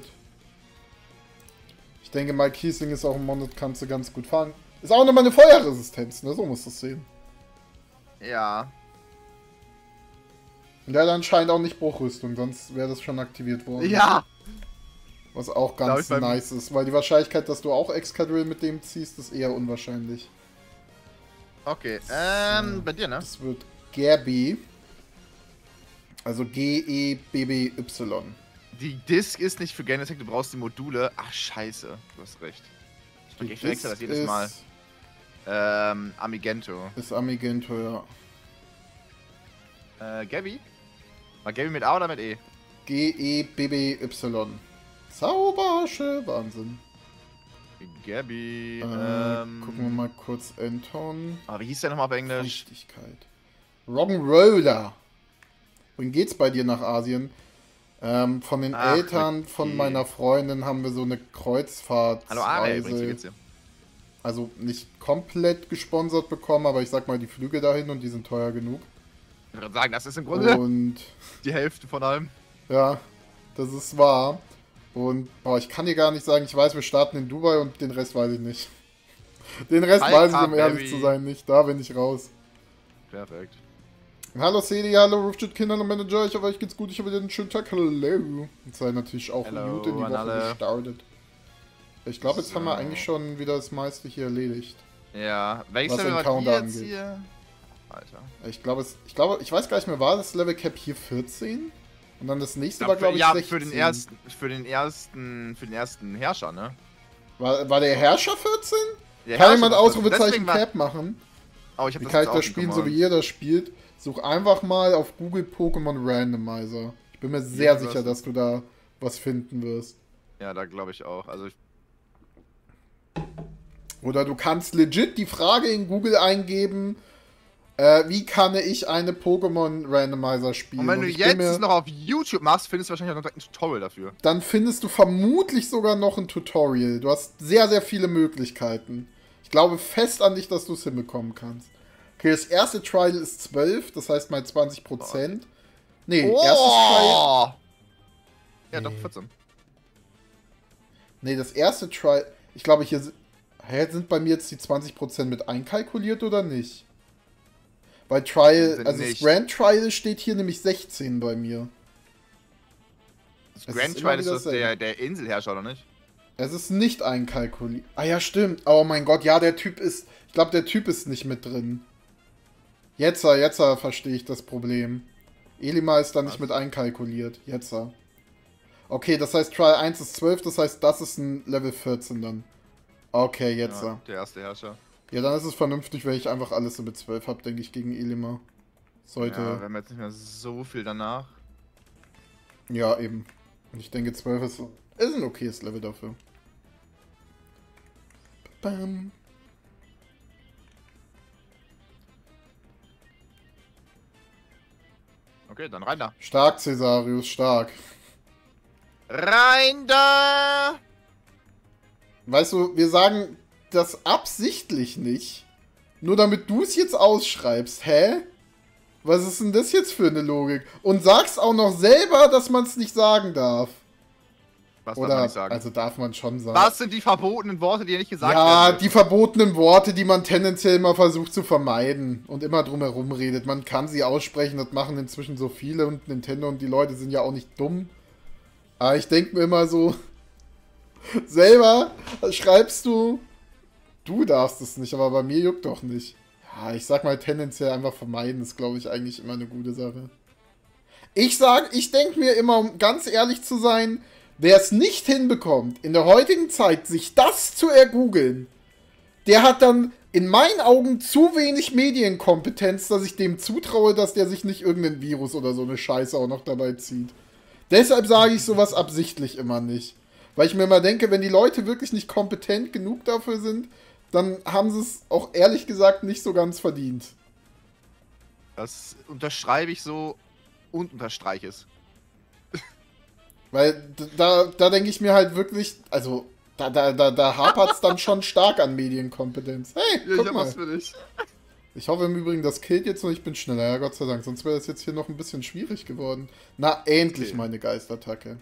Ich denke mal, Kiesling ist auch ein Mon, das kannst du ganz gut fangen. Ist auch nochmal eine Feuerresistenz, ne? So musst du es sehen. Ja. Und der hat anscheinend auch nicht Bruchrüstung, sonst wäre das schon aktiviert worden. Ja! Was auch Glaub ganz ich beim- nice ist, weil die Wahrscheinlichkeit, dass du auch Excadrill mit dem ziehst, ist eher unwahrscheinlich. Okay, ähm, bei dir, ne? Das wird Gaby. Also G E B B Y. Die Disc ist nicht für Gainatech, du brauchst die Module. Ach, scheiße. Du hast recht. Die Ich verwechsel das Disc jedes ist- Mal. Ähm, Amigento. Ist Amigento, ja. Äh, Gabby? War Gabby mit A oder mit E? G E B B Y. Zaubersche, Wahnsinn. Gabby, Äh, ähm... gucken wir mal kurz Anton. Ah, wie hieß der nochmal auf Englisch? Feuchtigkeit. Rock'n'Roller. Wohin geht's bei dir nach Asien? Ähm, von den Ach, Eltern von okay. meiner Freundin haben wir so eine Kreuzfahrt. Hallo Are, übrigens, wie geht's dir? Also nicht komplett gesponsert bekommen, aber ich sag mal die Flüge dahin und die sind teuer genug. Ich würde sagen, das ist im Grunde Und die Hälfte von allem. ja, das ist wahr. Und boah, ich kann dir gar nicht sagen, ich weiß, wir starten in Dubai und den Rest weiß ich nicht. Den Rest Hi, weiß ich, um Baby. ehrlich zu sein, nicht. Da bin ich raus. Perfekt. Hallo Cedi, hallo Roofjet Kinder und Manager, ich hoffe euch geht's gut, ich hoffe ihr habt einen schönen Tag, hallo. Und sei natürlich auch Hello gut in die an Woche alle. gestartet. Ich glaube, jetzt So. haben wir eigentlich schon wieder das meiste hier erledigt. Ja, welches Was Level den war Counter jetzt angeht. hier? Alter. Ich glaube, es, ich glaube, ich weiß gar nicht mehr, war das Level Cap hier vierzehn? Und dann das nächste Ja, war, für, glaube ich, ja, sechzehn. für den ersten, für den ersten, für den ersten Herrscher, ne? War, war der Herrscher vierzehn? Der Kann Herrscher jemand war- Ausrufezeichen deswegen war- Cap machen? Oh, ich hab Wie das kann ich jetzt das auch spielen, nicht so wie ihr das spielt? Such einfach mal auf Google Pokémon Randomizer. Ich bin mir sehr Ja, sicher, was- dass du da was finden wirst. Ja, da glaube ich auch. Also ich, Oder du kannst legit die Frage in Google eingeben, äh, wie kann ich eine Pokémon Randomizer spielen? und wenn du ich bin jetzt mir- es noch auf YouTube machst, findest du wahrscheinlich auch noch direkt ein Tutorial dafür. dann findest du vermutlich sogar noch ein Tutorial. Du hast sehr, sehr viele Möglichkeiten. Ich glaube fest an dich, dass du es hinbekommen kannst. Okay, das erste Trial ist zwölf, das heißt mal zwanzig Prozent. Nee, erstes Trial... Ja, doch, Nee. vierzehn. Nee, das erste Trial... Ich glaube, hier sind... Hä, sind bei mir jetzt die zwanzig Prozent mit einkalkuliert oder nicht? Bei Trial... Sind Also nicht. das Grand Trial steht hier nämlich sechzehn bei mir. Das Es ist Grand immer Trial ist wieder das dasselbe. der, der Inselherrscher, oder nicht? Es ist nicht einkalkuliert. Ah ja, stimmt. Oh mein Gott, ja, der Typ ist... Ich glaube, der Typ ist nicht mit drin. Jetzt, jetzt verstehe ich das Problem. Elima ist da nicht Was? mit einkalkuliert. Jetzt. Okay, das heißt, Trial eins ist zwölf, das heißt, das ist ein Level vierzehn dann. Okay, jetzt. Ja, der erste Herrscher. Ja, dann ist es vernünftig, wenn ich einfach alles so mit zwölf habe, denke ich, gegen Elima. Sollte... Ja, wir haben jetzt nicht mehr so viel danach. Ja, eben. Und ich denke, zwölf ist, ist ein okayes Level dafür. Bam. Okay, dann rein da. Stark, Cesarius, stark. Rein da! Weißt du, wir sagen das absichtlich nicht. Nur damit du es jetzt ausschreibst. Hä? Was ist denn das jetzt für eine Logik? Und sagst auch noch selber, dass man es nicht sagen darf. Was darf man Oder, nicht sagen? also darf man schon sagen. Was sind die verbotenen Worte, die ihr nicht gesagt Ja, werden? die verbotenen Worte, die man tendenziell immer versucht zu vermeiden und immer drumherum redet. Man kann sie aussprechen, das machen inzwischen so viele und Nintendo und die Leute sind ja auch nicht dumm. Aber ich denke mir immer so, selber schreibst du, du darfst es nicht, aber bei mir juckt doch nicht. Ja, ich sag mal tendenziell einfach vermeiden, ist glaube ich eigentlich immer eine gute Sache. Ich sag, ich denke mir immer, um ganz ehrlich zu sein, wer es nicht hinbekommt, in der heutigen Zeit sich das zu ergoogeln, der hat dann in meinen Augen zu wenig Medienkompetenz, dass ich dem zutraue, dass der sich nicht irgendein Virus oder so eine Scheiße auch noch dabei zieht. Deshalb sage ich sowas absichtlich immer nicht. Weil ich mir immer denke, wenn die Leute wirklich nicht kompetent genug dafür sind, dann haben sie es auch ehrlich gesagt nicht so ganz verdient. Das unterschreibe ich so und unterstreiche es. Weil d- da, da denke ich mir halt wirklich, also da, da, da, da hapert es dann schon stark an Medienkompetenz. Hey, Ja, ich guck hab mal. was für dich. Ich hoffe im Übrigen, das killt jetzt und ich bin schneller, ja Gott sei Dank. Sonst wäre das jetzt hier noch ein bisschen schwierig geworden. Na, endlich Okay. meine Geistattacke.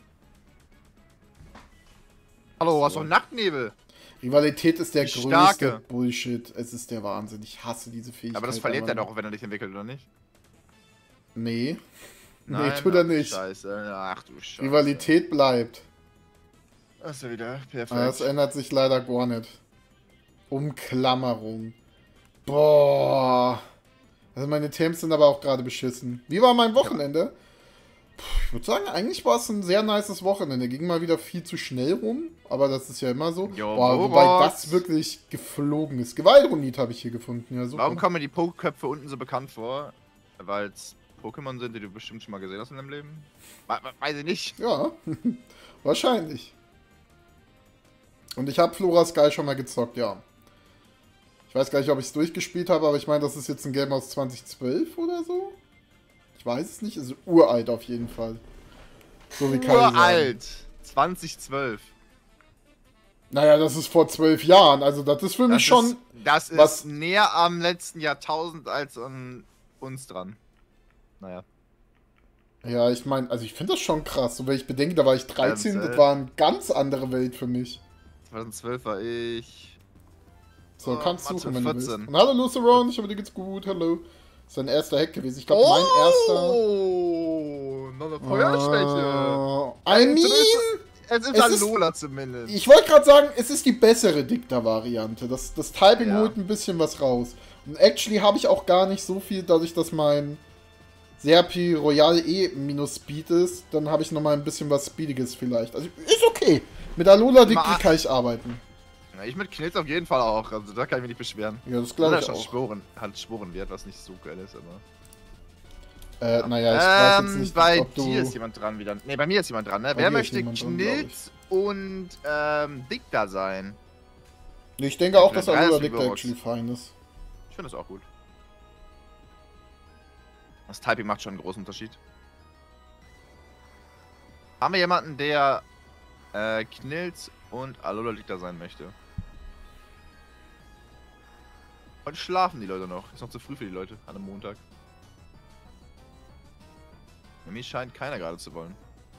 Hallo, hast du Nachtnebel? Rivalität ist der Die größte starke. Bullshit. Es ist der Wahnsinn. Ich hasse diese Fähigkeit. Aber das verliert er einfach doch, wenn er dich entwickelt, oder nicht? Nee. Nein, nee, tut er ach, nicht. Scheiße, ach du Scheiße. Rivalität bleibt. Das ist ja wieder perfekt. Aber das ändert sich leider gar nicht. Umklammerung. Boah. Also meine Themes sind aber auch gerade beschissen. Wie war mein Wochenende? Puh, ich würde sagen, eigentlich war es ein sehr nices Wochenende. Ging mal wieder viel zu schnell rum, aber das ist ja immer so. Jo, Boah, Moritz. wobei das wirklich geflogen ist. Gewaltrunit habe ich hier gefunden. Ja, super. Warum kommen mir die Pokéköpfe unten so bekannt vor? Weil es Pokémon sind, die du bestimmt schon mal gesehen hast in deinem Leben? We we weiß ich nicht. Ja, wahrscheinlich. Und ich habe Flora Sky schon mal gezockt, ja. Ich weiß gar nicht, ob ich es durchgespielt habe, aber ich meine, das ist jetzt ein Game aus zwanzig zwölf oder so. Ich weiß es nicht, ist uralt auf jeden Fall. So wie Kai sagen. Uralt. zwanzig zwölf. Naja, das ist vor zwölf Jahren, also das ist für mich Das schon... ist, das ist was- näher am letzten Jahrtausend als an uns dran. Naja. Ja, ich meine, also ich finde das schon krass. So, wenn ich bedenke, da war ich dreizehn, Ähm, das war eine ganz andere Welt für mich. zwanzig zwölf war ich... So, Oh, kannst Mathe, suchen, wenn du willst. vierzehn. Und hallo Lutheran, ich hoffe, dir geht's gut, hallo. Das ist dein erster Hack gewesen. Ich glaube, mein erster... Oh, noch eine Feuersteche. Oh, I mean, Es ist Es Alola zumindest. Ich wollte gerade sagen, es ist die bessere Dicta-Variante. Das, das Typing Ja. holt ein bisschen was raus. Und actually habe ich auch gar nicht so viel, dadurch, dass mein Serpi Royal eh minus Speed ist. Dann habe ich nochmal ein bisschen was Speediges vielleicht. Also ist okay. Mit Alola Dicta kann ich arbeiten. Ja, ich mit Knilz auf jeden Fall auch. Also da kann ich mich nicht beschweren. Ja, das glaube ich schon auch. Sporen, halt Sporenwert, was nicht so geil ist, aber... Äh, naja, ich weiß Ähm, jetzt nicht, bei ob du... dir ist jemand dran wieder. Ne, bei mir ist jemand dran, ne? Bei Wer dir ist möchte jemand dran, Knilz und ähm, Dicta sein? Ich denke auch, dass Vielleicht Alola drei ist Dicta wie actually fein ist. Ich finde das auch gut. Das Typing macht schon einen großen Unterschied. Haben wir jemanden, der äh, Knilz und Alola Dicta sein möchte? Heute schlafen die Leute noch. Ist noch zu früh für die Leute an einem Montag. Bei mir scheint keiner gerade zu wollen.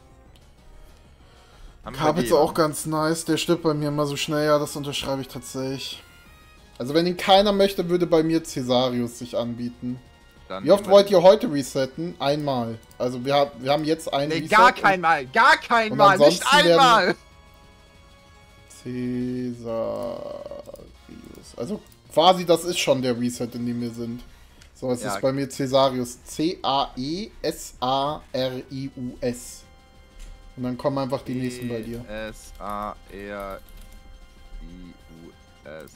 Carpets auch ganz nice. Der stirbt bei mir immer so schnell. Ja, das unterschreibe ich tatsächlich. Also wenn ihn keiner möchte, würde bei mir Cesarius sich anbieten. Dann Wie oft wollt ihr heute resetten? Einmal. Also wir, wir haben jetzt einen Nee, Reset. gar kein Mal. Gar kein und Mal. Nicht ansonsten werden- einmal. Cesarius. Also quasi das ist schon der Reset, in dem wir sind. So, es Ja. ist bei mir Cesarius. C A E S A R I U S. Und dann kommen einfach die nächsten bei dir. S A R I U S.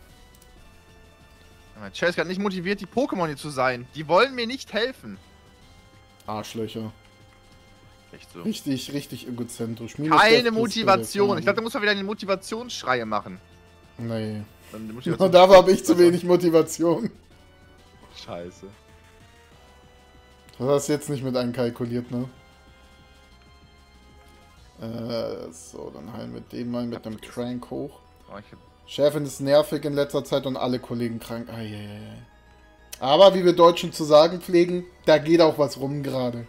Mein Chat ist gerade nicht motiviert, die Pokémon hier zu sein. Die wollen mir nicht helfen. Arschlöcher. Echt so. Richtig, richtig egozentrisch. Minus Keine Death plus Motivation. Spirit. Ich glaube, da muss man wieder eine Motivationsschreie machen. Nee. Dann die Und Motivation- dafür habe ich zu wenig Motivation. Scheiße. Das hast du jetzt nicht mit einkalkuliert, ne? Äh, so, dann heilen wir den mal mit einem Trank hoch. Oh, ich hab Chefin ist nervig in letzter Zeit und alle Kollegen krank. Eieiei. Aber wie wir Deutschen zu sagen pflegen, da geht auch was rum gerade.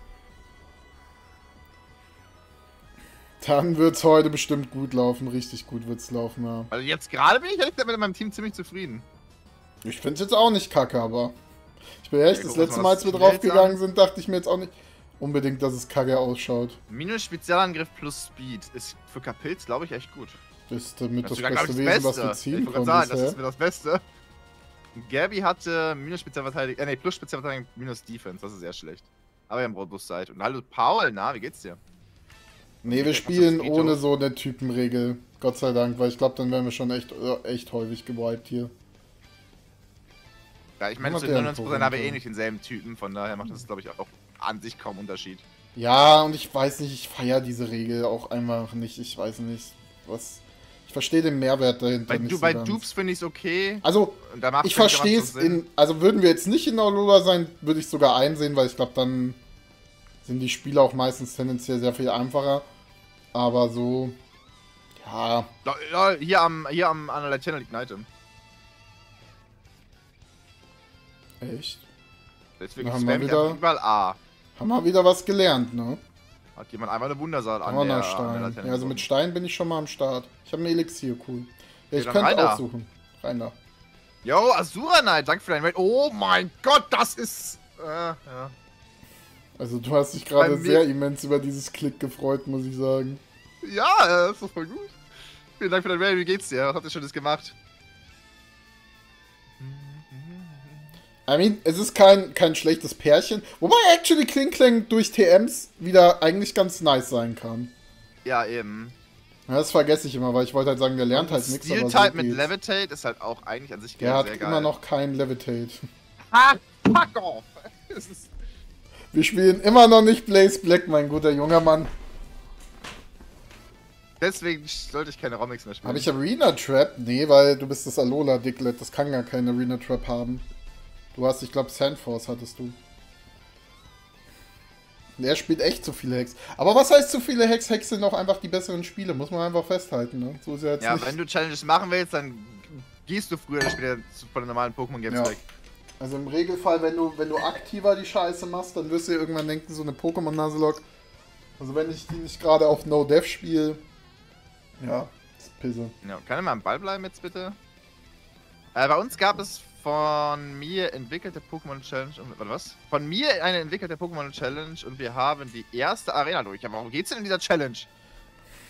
Dann wird's heute bestimmt gut laufen. Richtig gut wird's laufen, ja. Also jetzt gerade bin ich ehrlich gesagt mit meinem Team ziemlich zufrieden. Ich find's jetzt auch nicht kacke, aber... Ich bin ehrlich, Ja, das guck, was letzte man Mal, das als wir Schnell draufgegangen sagen. sind, dachte ich mir jetzt auch nicht unbedingt, dass es kacke ausschaut. Minus Spezialangriff plus Speed ist für Kapils, glaube ich, echt gut. Das ist damit Das das ist sogar, beste glaub ich, Wesen, das was du Beste. ziehen Ich wollte gerade konntest, sagen, das ist hä? mir das Beste. Gabby hatte minus Spezialverteidigung, äh, nee, plus Spezialverteidigung, minus Defense, das ist sehr schlecht. Aber wir haben Robustheit. Und hallo Paul, na, wie geht's dir? Nee, wir Kannst spielen du Friedhof? ohne so eine Typenregel. Gott sei Dank, weil ich glaube, dann wären wir schon echt, äh, echt häufig gewiped hier. Ja, ich meine, Hat zu der einen neunundneunzig Prozent haben wir eh Vorteil? nicht denselben Typen, von daher macht das, glaube ich, auch an sich kaum Unterschied. Ja, und ich weiß nicht, ich feiere diese Regel auch einfach nicht. Ich weiß nicht, was... Ich verstehe den Mehrwert dahinter Bei, nicht du, so bei ganz. Dupes finde ich es okay. Also, Und da macht ich verstehe es in... Also würden wir jetzt nicht in Alola sein, würde ich sogar einsehen, weil ich glaube, dann sind die Spiele auch meistens tendenziell sehr viel einfacher. Aber so... Ja... Ja, hier am, hier am an der Channel Ignite. Echt? Deswegen Da haben wir spammt wieder- einfach überall A. Haben wir wieder was gelernt, ne? Hat jemand einmal eine Wundersaat an der, an der Donnerstein. Laterne Ja, also mit gefunden. Stein bin ich schon mal am Start. Ich habe ein Elixier, cool. Ja, ich dann könnte rein da. aussuchen. Rein da. Yo, Azura Knight, danke für dein Raid. Oh mein Gott, das ist... Äh, ja. Also du hast dich gerade Bei mir- sehr immens über dieses Klick gefreut, muss ich sagen. Ja, äh, ist doch voll gut. Vielen Dank für dein Raid, wie geht's dir? Was habt ihr Schönes gemacht? I mean, es ist kein, kein schlechtes Pärchen. Wobei actually Kling Kling durch T Ms wieder eigentlich ganz nice sein kann. Ja, eben. Ja, das vergesse ich immer, weil ich wollte halt sagen, der lernt halt nichts. Steel aber Type so mit geht's. Levitate ist halt auch eigentlich an sich Der hat sehr geil. immer noch kein Levitate. Ah, fuck off! Es ist Wir spielen immer noch nicht Blaze Black, mein guter junger Mann. Deswegen sollte ich keine Romix mehr spielen. Habe ich Arena Trap? Nee, weil du bist das Alola Diglett. Das kann gar kein Arena Trap haben. Du hast, ich glaube, Sandforce hattest du. Der spielt echt zu viele Hacks. Aber was heißt zu viele Hacks? Hacks sind auch einfach die besseren Spiele. Muss man einfach festhalten, ne? So ist ja jetzt Ja, nicht. wenn du Challenges machen willst, dann gehst du früher oder später zu- von den normalen Pokémon Games Ja. weg. Also im Regelfall, wenn du, wenn du aktiver die Scheiße machst, dann wirst du dir irgendwann denken, so eine Pokémon-Naselok. Also wenn ich die nicht gerade auf No-Dev spiele, ja, ist Pisse. Ja, kann er mal am Ball bleiben jetzt bitte? Äh, bei uns gab es von mir entwickelte Pokémon Challenge und warte, was? Von mir eine entwickelte Pokémon Challenge und wir haben die erste Arena durch. Aber worum geht's denn in dieser Challenge?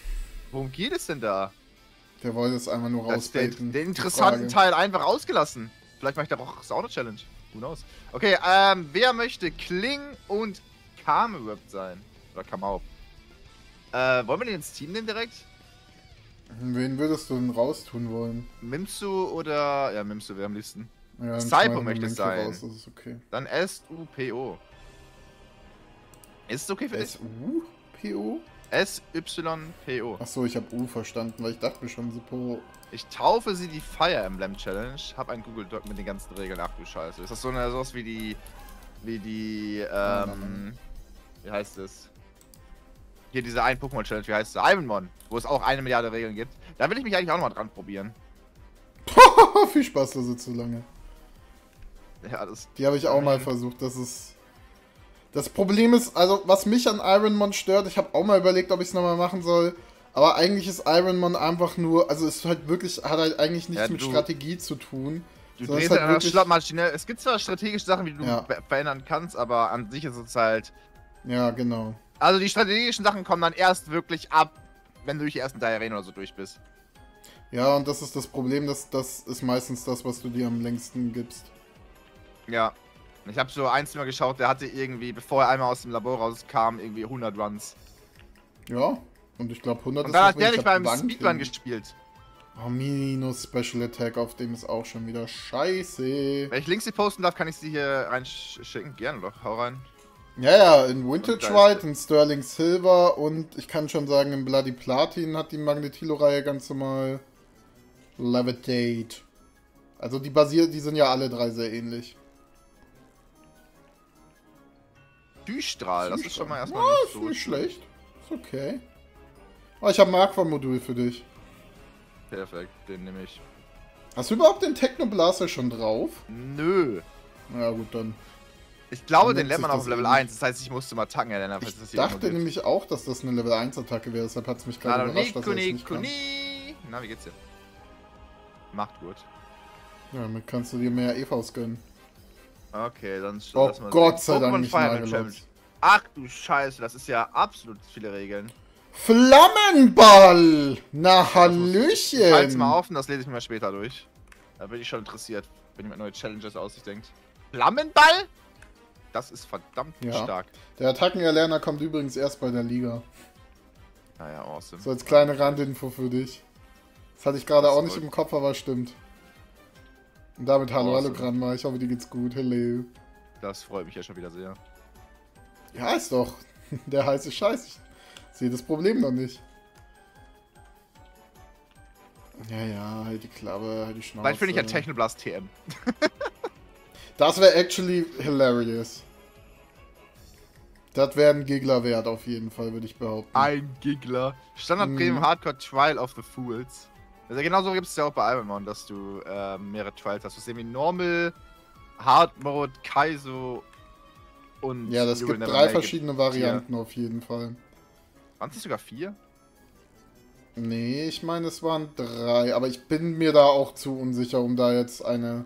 Worum geht es denn da? Der wollte es einfach nur Das ist der, rausbaiten. den interessanten Die Teil einfach ausgelassen. Vielleicht mache ich da auch auch eine Challenge. Who knows? Okay, ähm, wer möchte Kling und Kameweb sein? Oder Kamau? Äh, wollen wir den ins Team nehmen direkt? Wen würdest du denn raustun wollen? Mimsu oder... Ja, Mimsu wäre am liebsten. Ja, dann Saipo schneiden wir möchte es Menke sein. raus, das ist okay. Dann S U P O. Ist es okay für dich? S U P O? S Y P O. Achso, ich habe U verstanden, weil ich dachte mir schon, Sippo. Ich taufe sie die Fire Emblem Challenge. Hab einen Google Doc mit den ganzen Regeln. Ach du Scheiße. Ist das so eine sowas wie die. Wie die. Ähm. Wie heißt es? Hier diese ein Pokémon Challenge. Wie heißt es? Ironmon. Wo es auch eine Milliarde Regeln gibt. Da will ich mich eigentlich auch nochmal dran probieren. Viel Spaß, da sitzt so lange. Ja, das. Die habe ich auch mal versucht. Das ist. Das Problem ist, also was mich an Ironmon stört, ich habe auch mal überlegt, ob ich es nochmal machen soll. Aber eigentlich ist Ironmon einfach nur, also es ist halt wirklich, hat halt eigentlich nichts Ja, mit du- Strategie zu tun. Du sondern es drehst ist halt halt einfach wirklich- schlapp maschinell. Es gibt zwar strategische Sachen, die du Ja. ver- verändern kannst, aber an sich ist es halt. Ja, genau. Also die strategischen Sachen kommen dann erst wirklich ab, wenn du durch die ersten drei Arenen oder so durch bist. Ja, und das ist das Problem, dass das ist meistens das, was du dir am längsten gibst. Ja. Ich habe so eins mal geschaut, der hatte irgendwie, bevor er einmal aus dem Labor rauskam, irgendwie hundert Runs. Ja, und ich glaube hundert Und ist dann noch hat der wenig. nicht Ich hab beim Wand Speedrun hin. gespielt. Oh, Minus Special Attack, auf dem ist auch schon wieder scheiße. Wenn ich Links hier posten darf, kann ich sie hier reinschicken. Gerne doch, hau rein. Ja, ja, in Vintage Und da ist- White, in Sterling Silver und ich kann schon sagen, in Bloody Platin hat die Magnetilo-Reihe ganz normal Levitate. Also die basieren, die sind ja alle drei sehr ähnlich. Tüchstrahl, das ist schon mal erstmal Ja, nicht ist so nicht schlecht. Ist okay. Oh, ich habe ein Aqua-Modul für dich. Perfekt, den nehme ich. Hast du überhaupt den Techno Blaster schon drauf? Nö. Ja gut, dann. Ich glaube, Dann den nimmt lernt sich man das auf Level eh nicht. eins. Das heißt, ich musste mal Attacken erlernen. falls Ich das hier irgendwo dachte gibt. nämlich auch, dass das eine Level eins Attacke wäre, deshalb hat es mich gerade Na, überrascht, dass er es Kuni, nicht kann. Kuni. Na, wie geht's dir? Macht gut. Ja, damit kannst du dir mehr E Vs gönnen. Okay, dann Oh lass mal Gott sehen. sei Dank Pokémon nicht Fire Emblem Nagelotz. Challenge. Ach du Scheiße, das ist ja absolut viele Regeln. Flammenball! Na, Ich halte es Hallöchen! mal auf und das lese ich mir mal später durch. Da bin ich schon interessiert, wenn jemand neue Challenges aus sich denkt. Flammenball? Das ist verdammt Ja. stark. Der Attackenerlerner kommt übrigens erst bei der Liga. Naja, awesome. So als kleine Randinfo für dich. Das hatte ich gerade Das auch nicht freut im Kopf, aber stimmt. Und damit hallo, hallo Awesome. Granma. Ich hoffe, dir geht's gut. Hello. Das freut mich ja schon wieder sehr. Ja, ist doch der heiße Scheiß. Ich sehe das Problem noch nicht. Ja, ja, halt die Klappe, halt die Schnauze. Vielleicht finde ich ja Technoblast T M. Das wäre actually hilarious. Das wäre ein Giggler wert auf jeden Fall, würde ich behaupten. Ein Giggler. Standard Mhm. Premium Hardcore Trial of the Fools. Also genauso gibt es ja auch bei Ironmon, dass du äh, mehrere Trials hast. Du hast irgendwie Normal, Hard Mode, Kaizo und... Ja, das You Will gibt Never drei Make It. verschiedene Varianten auf jeden Fall. Waren es nicht sogar vier? Nee, ich meine, es waren drei, aber ich bin mir da auch zu unsicher, um da jetzt eine...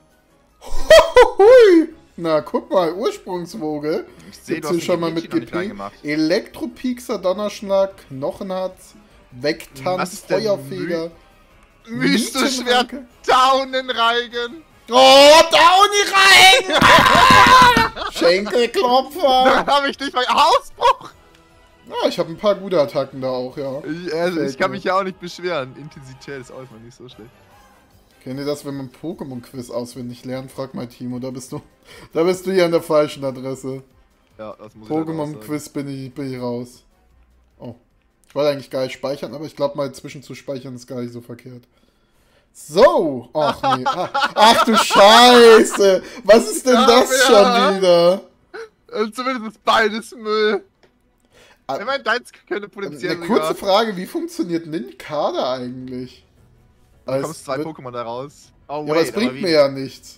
Hui! Na, guck mal, Ursprungsvogel. Ich sehe, Gibt's du hier hast schon mal den mit G P noch nicht G P. reingemacht. Elektropixer, Donnerschlag, Knochenharz, Was Wegtanz, ist denn Feuerfeger, Mystisch wird Mietenranke. Daunenreigen. Oh, Downy rein! Schenkelklopfer! Da habe ich nicht mal... Ausbruch! Ja, ich habe ein paar gute Attacken da auch, ja. Ich, also, ich Fällt kann mir. mich ja auch nicht beschweren. Intensität ist auch immer nicht so schlecht. Kennt ihr das, wenn man Pokémon-Quiz auswendig lernt? Frag mal Timo, da bist du, da bist du hier an der falschen Adresse. Ja, das muss ich halt auch sagen. Pokémon-Quiz bin ich, bin ich raus. Oh. Ich wollte eigentlich gar nicht speichern, aber ich glaube mal zwischen zu speichern ist gar nicht so verkehrt. So! Ach nee. Ach, ach du Scheiße! Was ist denn Ja, das ja. schon wieder? Und zumindest ist beides Müll. Ah, Ich meine, deins könnte potenziell Eine kurze sogar... Frage, wie funktioniert Ninkada eigentlich? Du Als bekommst zwei wird- Pokémon da raus. Oh, Ja, aber es bringt wie? mir ja nichts.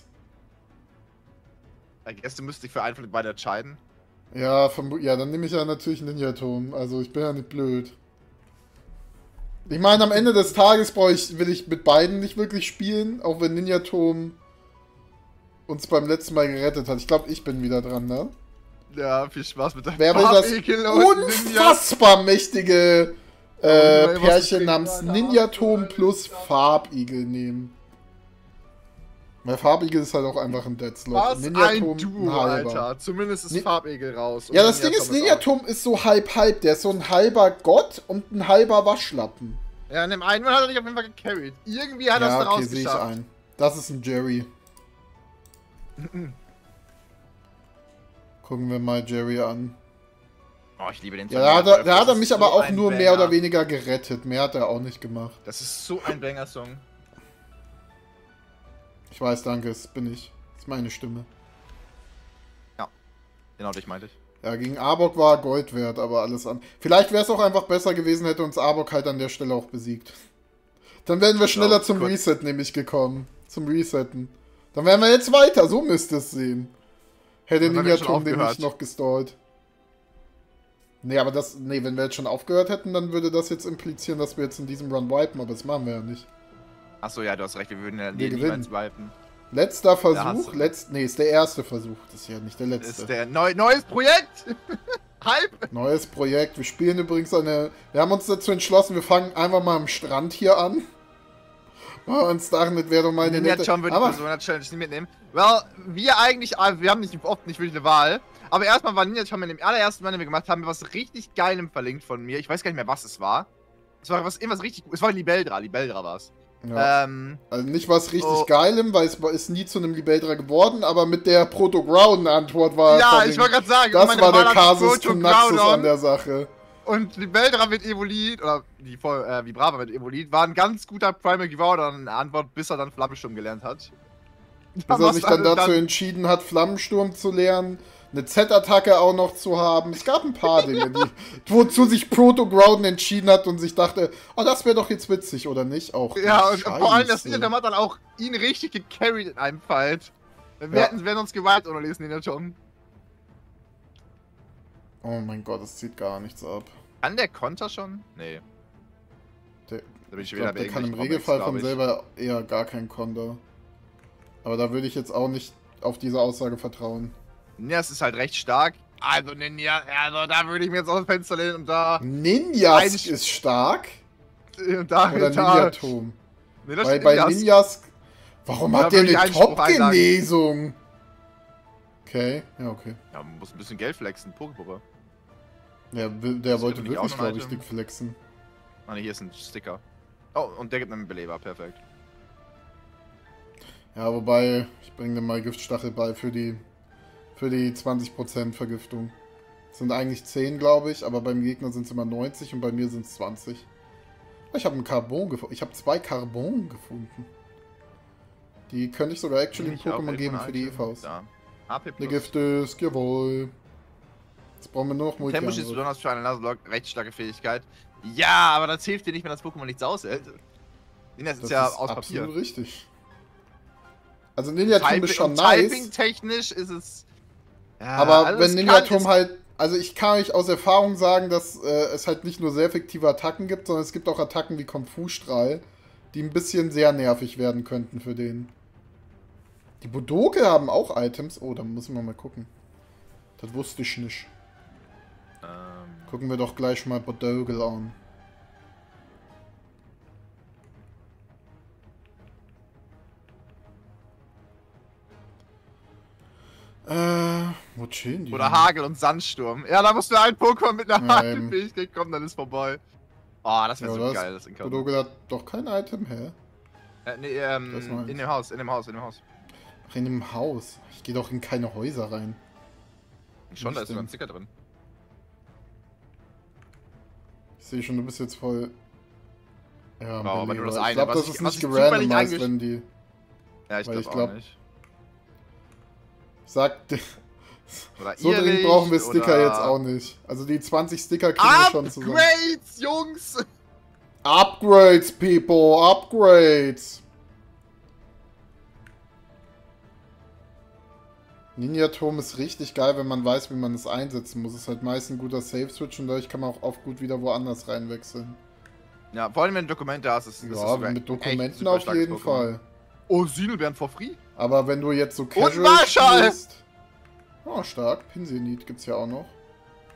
Ich guess, du müsstest dich für einen von den beiden entscheiden. Ja, vermu- ja, dann nehme ich ja natürlich Ninjatom. Also ich bin ja nicht blöd. Ich meine, am Ende des Tages brauche ich, will ich mit beiden nicht wirklich spielen, auch wenn Ninjatom uns beim letzten Mal gerettet hat. Ich glaube, ich bin wieder dran, ne? Ja, viel Spaß mit deinem Wer will das Farbekel und Ninja. unfassbar mächtige äh, was Pärchen zu namens trinken, Ninjaturm plus Farbigel nehmen. Weil Farbigel ist halt auch einfach ein Deadslot. Was Ninjaturm, ein Duo, halber. Alter. Zumindest ist Ni- Farbegel raus. Und Ja, das Ding ist, Ninjaturm auch. Ninjaturm ist so halb-halb. Der ist so ein halber Gott und ein halber Waschlappen. Ja, in dem einen hat er dich auf jeden Fall gecarried. Irgendwie hat er es Ja, da okay, sehe ich rausgeschafft. ein. Das ist ein Jerry. Gucken wir mal Jerry an. Oh, ich liebe den Ja, da hat er, da Das hat er ist mich so aber auch ein nur mehr Banger. oder weniger gerettet. Mehr hat er auch nicht gemacht. Das ist so ein Banger-Song. Ich weiß, danke, es bin ich. Das ist meine Stimme. Genau, dich meinte ich. Ja, gegen Arbok war Gold wert, aber alles an. Vielleicht wäre es auch einfach besser gewesen, hätte uns Arbok halt an der Stelle auch besiegt. Dann wären wir schneller Genau, zum kurz. Reset nämlich gekommen. Zum Resetten. Dann wären wir jetzt weiter, so müsste es sehen. Hätte Dann haben wir schon Ninjaturm den aufgehört. nicht noch gestallt. Nee, aber das. Nee, wenn wir jetzt schon aufgehört hätten, dann würde das jetzt implizieren, dass wir jetzt in diesem Run wipen, aber das machen wir ja nicht. Achso, ja, du hast recht, wir würden ja Wir niemals gewinnen. wipen. Letzter hast Versuch, du. letzt, nee, ist der erste Versuch. Das ist ja nicht der Das letzte. ist der neu, neues Projekt! Hype! Neues Projekt. Wir spielen übrigens eine. Wir haben uns dazu entschlossen, wir fangen einfach mal am Strand hier an. Weil wir uns dachten, das wäre doch mal eine Ninja nette. Tom würde ich Aber bei so einer Challenge nicht mitnehmen. Well, wir eigentlich, ah, wir haben nicht oft nicht wirklich eine Wahl. Aber erstmal war Ninja Tom in dem allerersten Mal, den wir gemacht haben, was richtig Geilem verlinkt von mir. Ich weiß gar nicht mehr, was es war. Es war was, irgendwas richtig gut. Es war Libeldra, Libeldra war es. ja. Ähm, Also nicht was richtig oh. Geilem, weil es ist nie zu einem Libeldra geworden, aber mit der Proto-Ground-Antwort war. ja, verlinkt. ich wollte gerade sagen, Das meine war der Wahl hat Kasus Proto zum Naxus Groudon an der Sache. Und Libeldra wird Evolit, oder die Voll, äh, Vibrava wird Evolit, war ein ganz guter Primal Groudon in der Antwort, bis er dann Flammensturm gelernt hat. Bis er sich dann dazu entschieden hat, Flammensturm zu lernen, eine Z-Attacke auch noch zu haben. Es gab ein paar Dinge, die, wozu sich Proto-Groudon entschieden hat und sich dachte, oh, das wäre doch jetzt witzig, oder nicht? Auch. Ja, und Scheiße. vor allem, das Ninja Tom hat dann auch ihn richtig gecarried in einem Fight. Wir Ja. hätten wären uns geweiht ohne lesen, Ninja Tom. Oh mein Gott, das zieht gar nichts ab. Kann der Konter schon? Nee. Der, Da bin ich ich wieder glaube, der bei kann im irgendwelchen Regelfall Comics, von glaub ich. selber eher gar kein Konter. Aber da würde ich jetzt auch nicht auf diese Aussage vertrauen. Ninja ist halt recht stark. Also Ninja, also da würde ich mir jetzt aus dem Fenster lehnen und da... Ninjas Ein- ist stark? Und da, Oder da Ninjaturm? Nee, da Weil steht bei Ninjas. Ninjas... Warum Da hat der würde ich eine Einspruch einlagen. Top-Genesung? Okay, ja, okay. Ja, man muss ein bisschen Geld flexen, Pokepuppe. Der, will- der Das wollte finde ich wirklich, auch noch ein glaube ich, Item. dick flexen. Ah ne, hier ist ein Sticker. Oh, und der gibt einen Beleber, perfekt. Ja, wobei, ich bringe dir mal Giftstachel bei für die, für die zwanzig Prozent Vergiftung. Das sind eigentlich zehn, glaube ich, aber beim Gegner sind es immer neunzig und bei mir sind es zwanzig. Ich habe ein Carbon gefunden. Ich habe zwei Carbon gefunden. Die könnte ich sogar actually in Ich auch Pokémon geben Elfen für die E Item. Vs. Da. H P Eine plus. Giftdisk, jawohl. Jetzt brauchen wir nur noch Tembusch ist Multi. besonders für einen Nuzlocke recht starke Fähigkeit. Ja, aber das hilft dir nicht, wenn das Pokémon nichts aushält. Ninja ist Das ja ist aus absolut Papier. richtig. Also Ninjaturm ist schon und nice. Typing-technisch ist es... Ja, Aber also wenn es Ninjaturm kann- halt, also ich kann euch aus Erfahrung sagen, dass äh, es halt nicht nur sehr effektive Attacken gibt, sondern es gibt auch Attacken wie Kung-Fu-Strahl, die ein bisschen sehr nervig werden könnten für den. Die Bodoke haben auch Items. Oh, da müssen wir mal gucken. Das wusste ich nicht. Ähm, Gucken wir doch gleich mal Bodogel an. Äh, wo chillen die? oder denn? Hagel und Sandsturm. Ja, da musst du ein Pokémon mit einer Ja, eben. Hagelfähigkeit kommen, dann ist vorbei. Oh, das wäre Ja, so das- geil, das in Kampf. Bodogel hat doch kein Item, hä? Äh, nee, ähm, Das ist nice. in dem Haus, in dem Haus, in dem Haus. Ach, in dem Haus. Ich gehe doch in keine Häuser rein. Schon, da Was ist sogar ein denn? Sticker drin. Ich sehe schon, du bist jetzt voll. Ja, Wow, aber Beleber. nur das Ich eine, glaube, was das ich- ist was nicht ich zufällig gerandomized, eingesch- wenn die. Ja, ich Weil glaube ich auch glaub- nicht. Sagt. Oder So dringend Irrlicht brauchen wir Sticker oder jetzt auch nicht. Also die zwanzig Sticker kriegen wir schon zusammen. Upgrades, Jungs! Upgrades, people! Upgrades! Ninjaturm ist richtig geil, wenn man weiß, wie man es einsetzen muss. Ist halt meist ein guter Safe-Switch und dadurch kann man auch oft gut wieder woanders reinwechseln. Ja, vor allem wenn du Dokumente hast, ist, ist das Ja, sogar mit echt Dokumenten super auf starkes jeden Pokémon. Fall. Oh, Sinelbeeren for free? Aber wenn du jetzt so casual Marshall! spielst... Oh, stark. Pinsenit gibt's ja auch noch.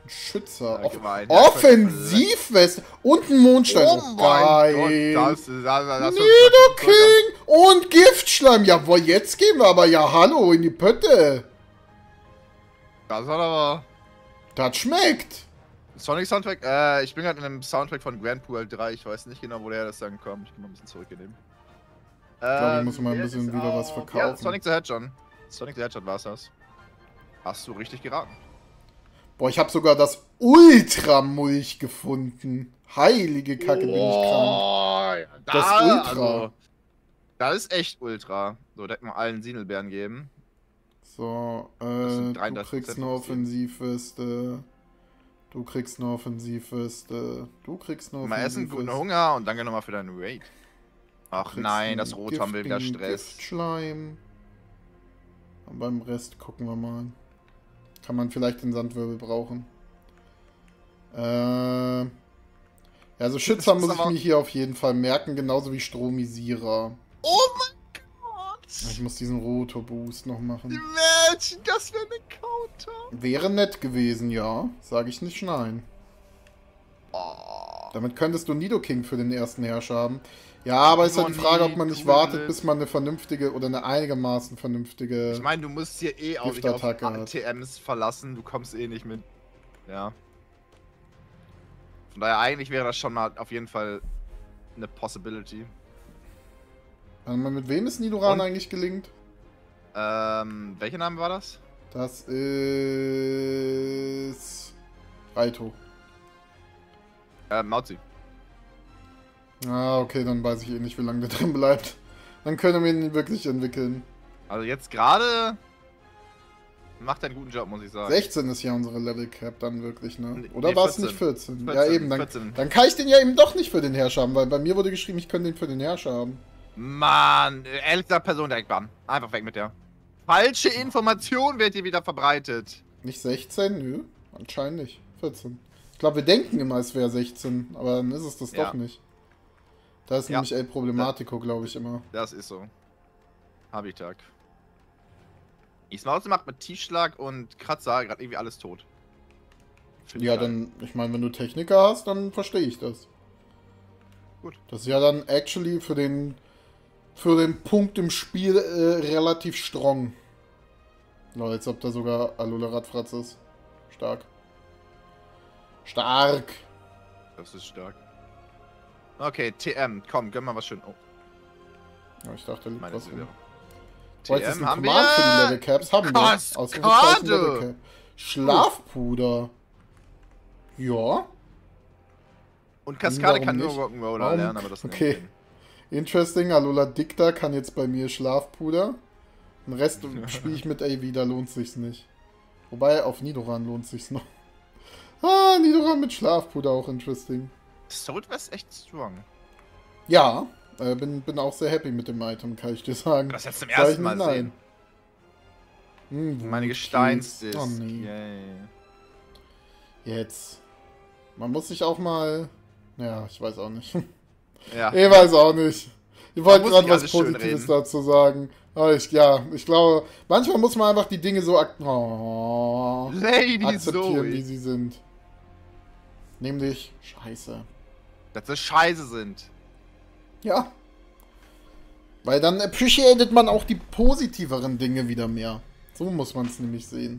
Ein Schützer. Off Allgemein. Offensivweste und ein Mondstein. Oh Oh, mein geil. Gott, das ist... Das, das, das Nidoking und Giftschleim. Jawohl, jetzt gehen wir aber ja hallo in die Pötte. Das hat aber... Das schmeckt. Sonic Soundtrack? Äh, ich bin gerade in einem Soundtrack von Grand Pool drei. Ich weiß nicht genau, woher das dann kommt. Ich kann mal ein bisschen zurücknehmen. Ich glaube, ich muss mal ein der bisschen ist wieder was auf- verkaufen. Ja, Sonic the Hedgehog. Sonic the Hedgehog war's das. Hast du richtig geraten. Boah, ich habe sogar das Ultramulch gefunden. Heilige Kacke, bin ich krank. Oh, ja, da, Das Ultra. Also, das ist echt Ultra. So, da hätten wir allen Sinelbeeren geben. So, Das äh, sind du dreiunddreißig kriegst Prozent eine Offensiv. Offensivweste. Du kriegst eine Offensivweste. Du kriegst eine Mal essen, Offensivweste. guten Hunger und danke nochmal für deinen Raid. Ach Kriegst nein, einen das Rot haben wir wieder giftigen Stress. Giftschleim. Und beim Rest gucken wir mal. Kann man vielleicht den Sandwirbel brauchen. Äh, ja, also Schützer Das ist muss ich aber- mir hier auf jeden Fall merken, genauso wie Stromisierer. Oh mein Gott! Ich muss diesen Roto-Boost noch machen. Imagine, das wäre eine Counter. Wäre nett gewesen, ja. Sage ich nicht nein. Oh. Damit könntest du Nidoking für den ersten Herrscher haben. Ja, aber ist halt die Frage, ob man nicht wartet, bis man eine vernünftige oder eine einigermaßen vernünftige... Ich meine, du musst hier eh auch nicht auf Giftattacke hat. T Ms verlassen. Du kommst eh nicht mit. Ja. Von daher, eigentlich wäre das schon mal auf jeden Fall eine Possibility. Warte mal, mit wem ist Nidoran Und? eigentlich gelingt? Ähm, welcher Name war das? Das ist... Raito. Äh, Mauzi. Ah, okay, dann weiß ich eh nicht, wie lange der drin bleibt. Dann können wir ihn nicht wirklich entwickeln. Also jetzt gerade macht er einen guten Job, muss ich sagen. sechzehn ist ja unsere Level Cap dann wirklich, ne? Nee, Oder nee, war es nicht vierzehn. vierzehn? Ja, vierzehn, eben. Dann, vierzehn. dann kann ich den ja eben doch nicht für den Herrscher haben, weil bei mir wurde geschrieben, ich könnte den für den Herrscher haben. Mann, ehrlich gesagt, Person direkt bannen. Einfach weg mit der. Falsche Information wird hier wieder verbreitet. Nicht sechzehn? Nö, anscheinend nicht. vierzehn. Ich glaube, wir denken immer, es wäre sechzehn, aber dann ist es das Ja. doch nicht. Da ist Ja. nämlich El Problematico, glaube ich, immer. Das ist so. Habitak. Ismauze macht mit Tiefschlag und Kratzer gerade irgendwie alles tot. Find Ja, ich geil. dann, ich meine, wenn du Techniker hast, dann verstehe ich das. Gut. Das ist ja dann actually für den für den Punkt im Spiel äh, relativ strong. Lol, als ob da sogar Alola Radfratz ist. Stark. Stark. Das ist stark. Okay, T M, komm, gönn mal was schön. Oh, Ja, ich dachte, da liegt meine was Seele. rum. Boah, jetzt ist ein haben Command für die wir. Level Caps. Haben wir. Kaskade! Ausrufezeichen Level Cap. Schlafpuder. Ja. Und Kaskade Warum kann nur nicht? Rock'n'Roller Warum? lernen, aber das Okay. nicht. Interesting. Alola Dicta kann jetzt bei mir Schlafpuder. Den Rest spiele ich mit A V, da lohnt sich's nicht. Wobei, auf Nidoran lohnt sich's noch. Ah, Nidoran mit Schlafpuder, auch interesting. Soul ist echt strong. Ja, äh, bin, bin auch sehr happy mit dem Item, kann ich dir sagen. Das jetzt zum Sag ich ersten Mal nicht sehen. Hm, Meine Wutkiss. Gesteinsdisk. Oh nee. Yay. Jetzt. Man muss sich auch mal... Ja, ich weiß auch nicht. Ja. Ich weiß auch nicht. Ich wollte muss gerade nicht was alles schön Positives reden. dazu sagen. Aber ich, ja, ich glaube, manchmal muss man einfach die Dinge so ak oh, Lady akzeptieren, wie Zoe. sie sind. Nämlich Scheiße. Dass sie scheiße sind. Ja. Weil dann appreciated man auch die positiveren Dinge wieder mehr. So muss man es nämlich sehen.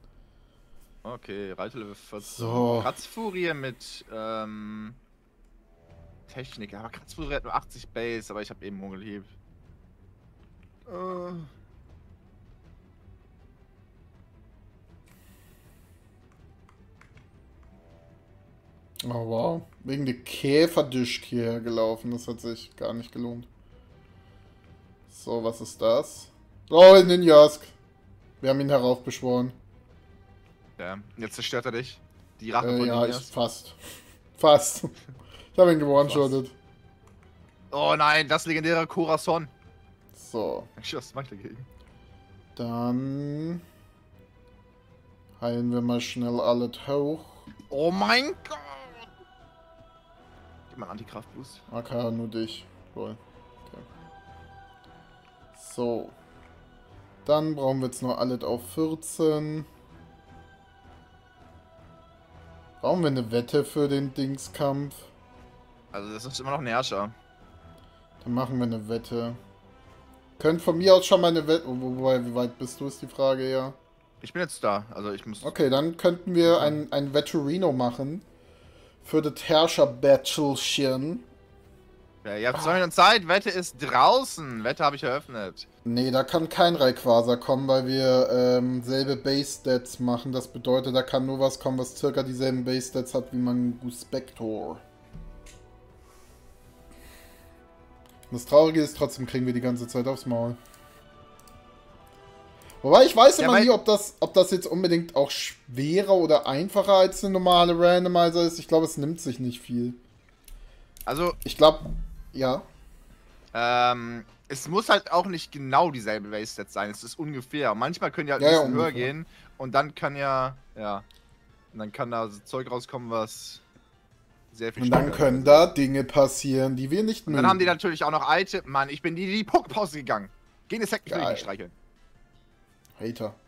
Okay, Reite Level vierzehn. So. Kratzfurie mit ähm, Technik. Aber Kratzfurie hat nur achtzig Base, aber ich habe eben Mogelhieb. Äh. Oh wow. Wegen der Käferdisch hierher gelaufen. Das hat sich gar nicht gelohnt. So, was ist das? Oh, Ninjask. Wir haben ihn heraufbeschworen. Ja, jetzt zerstört er dich. Die Rache Äh, von ja, ich Ninjas. fast. Fast. Ich habe ihn gewone-shottet. Oh nein, das legendäre Corazon. So, Was mache ich dagegen? dann heilen wir mal schnell alles hoch. Oh mein Gott! Gib mal einen Antikraft-Boost. Okay, nur dich. Cool. Okay. So. Dann brauchen wir jetzt noch alles auf vierzehn. Brauchen wir eine Wette für den Dingskampf? Also das ist immer noch ein Herrscher. Dann machen wir eine Wette. Könnt von mir aus schon mal eine Wette... Wobei, wie weit bist du, ist die Frage, ja. Ich bin jetzt da, also ich muss... Okay, dann könnten wir ein, ein Vetturino machen. Für das Herrscher-Battlchen. Ja, ihr habt zwei Minuten Zeit, Wette ist draußen. Wette habe ich eröffnet. Nee, da kann kein Rayquaza kommen, weil wir ähm, selbe Base-Stats machen. Das bedeutet, da kann nur was kommen, was circa dieselben Base-Stats hat wie Manguspector. Das Traurige ist, trotzdem kriegen wir die ganze Zeit aufs Maul. Wobei ich weiß immer ja, nie, ob das, ob das jetzt unbedingt auch schwerer oder einfacher als eine normale Randomizer ist. Ich glaube, es nimmt sich nicht viel. Also... Ich glaube, ja. Ähm, es muss halt auch nicht genau dieselbe Base-Set sein. Es ist ungefähr. Manchmal können die halt Ja, ein ja, bisschen höher ungefähr. gehen. Und dann kann ja... Ja. Und dann kann da so Zeug rauskommen, was... Sehr viel Und dann stärker können ist. da Dinge passieren, die wir nicht Und mögen. dann haben die natürlich auch noch Item. Mann, ich bin die, die Poképause gegangen. Geh in die Second, ich will Geil. dich streicheln. Hater.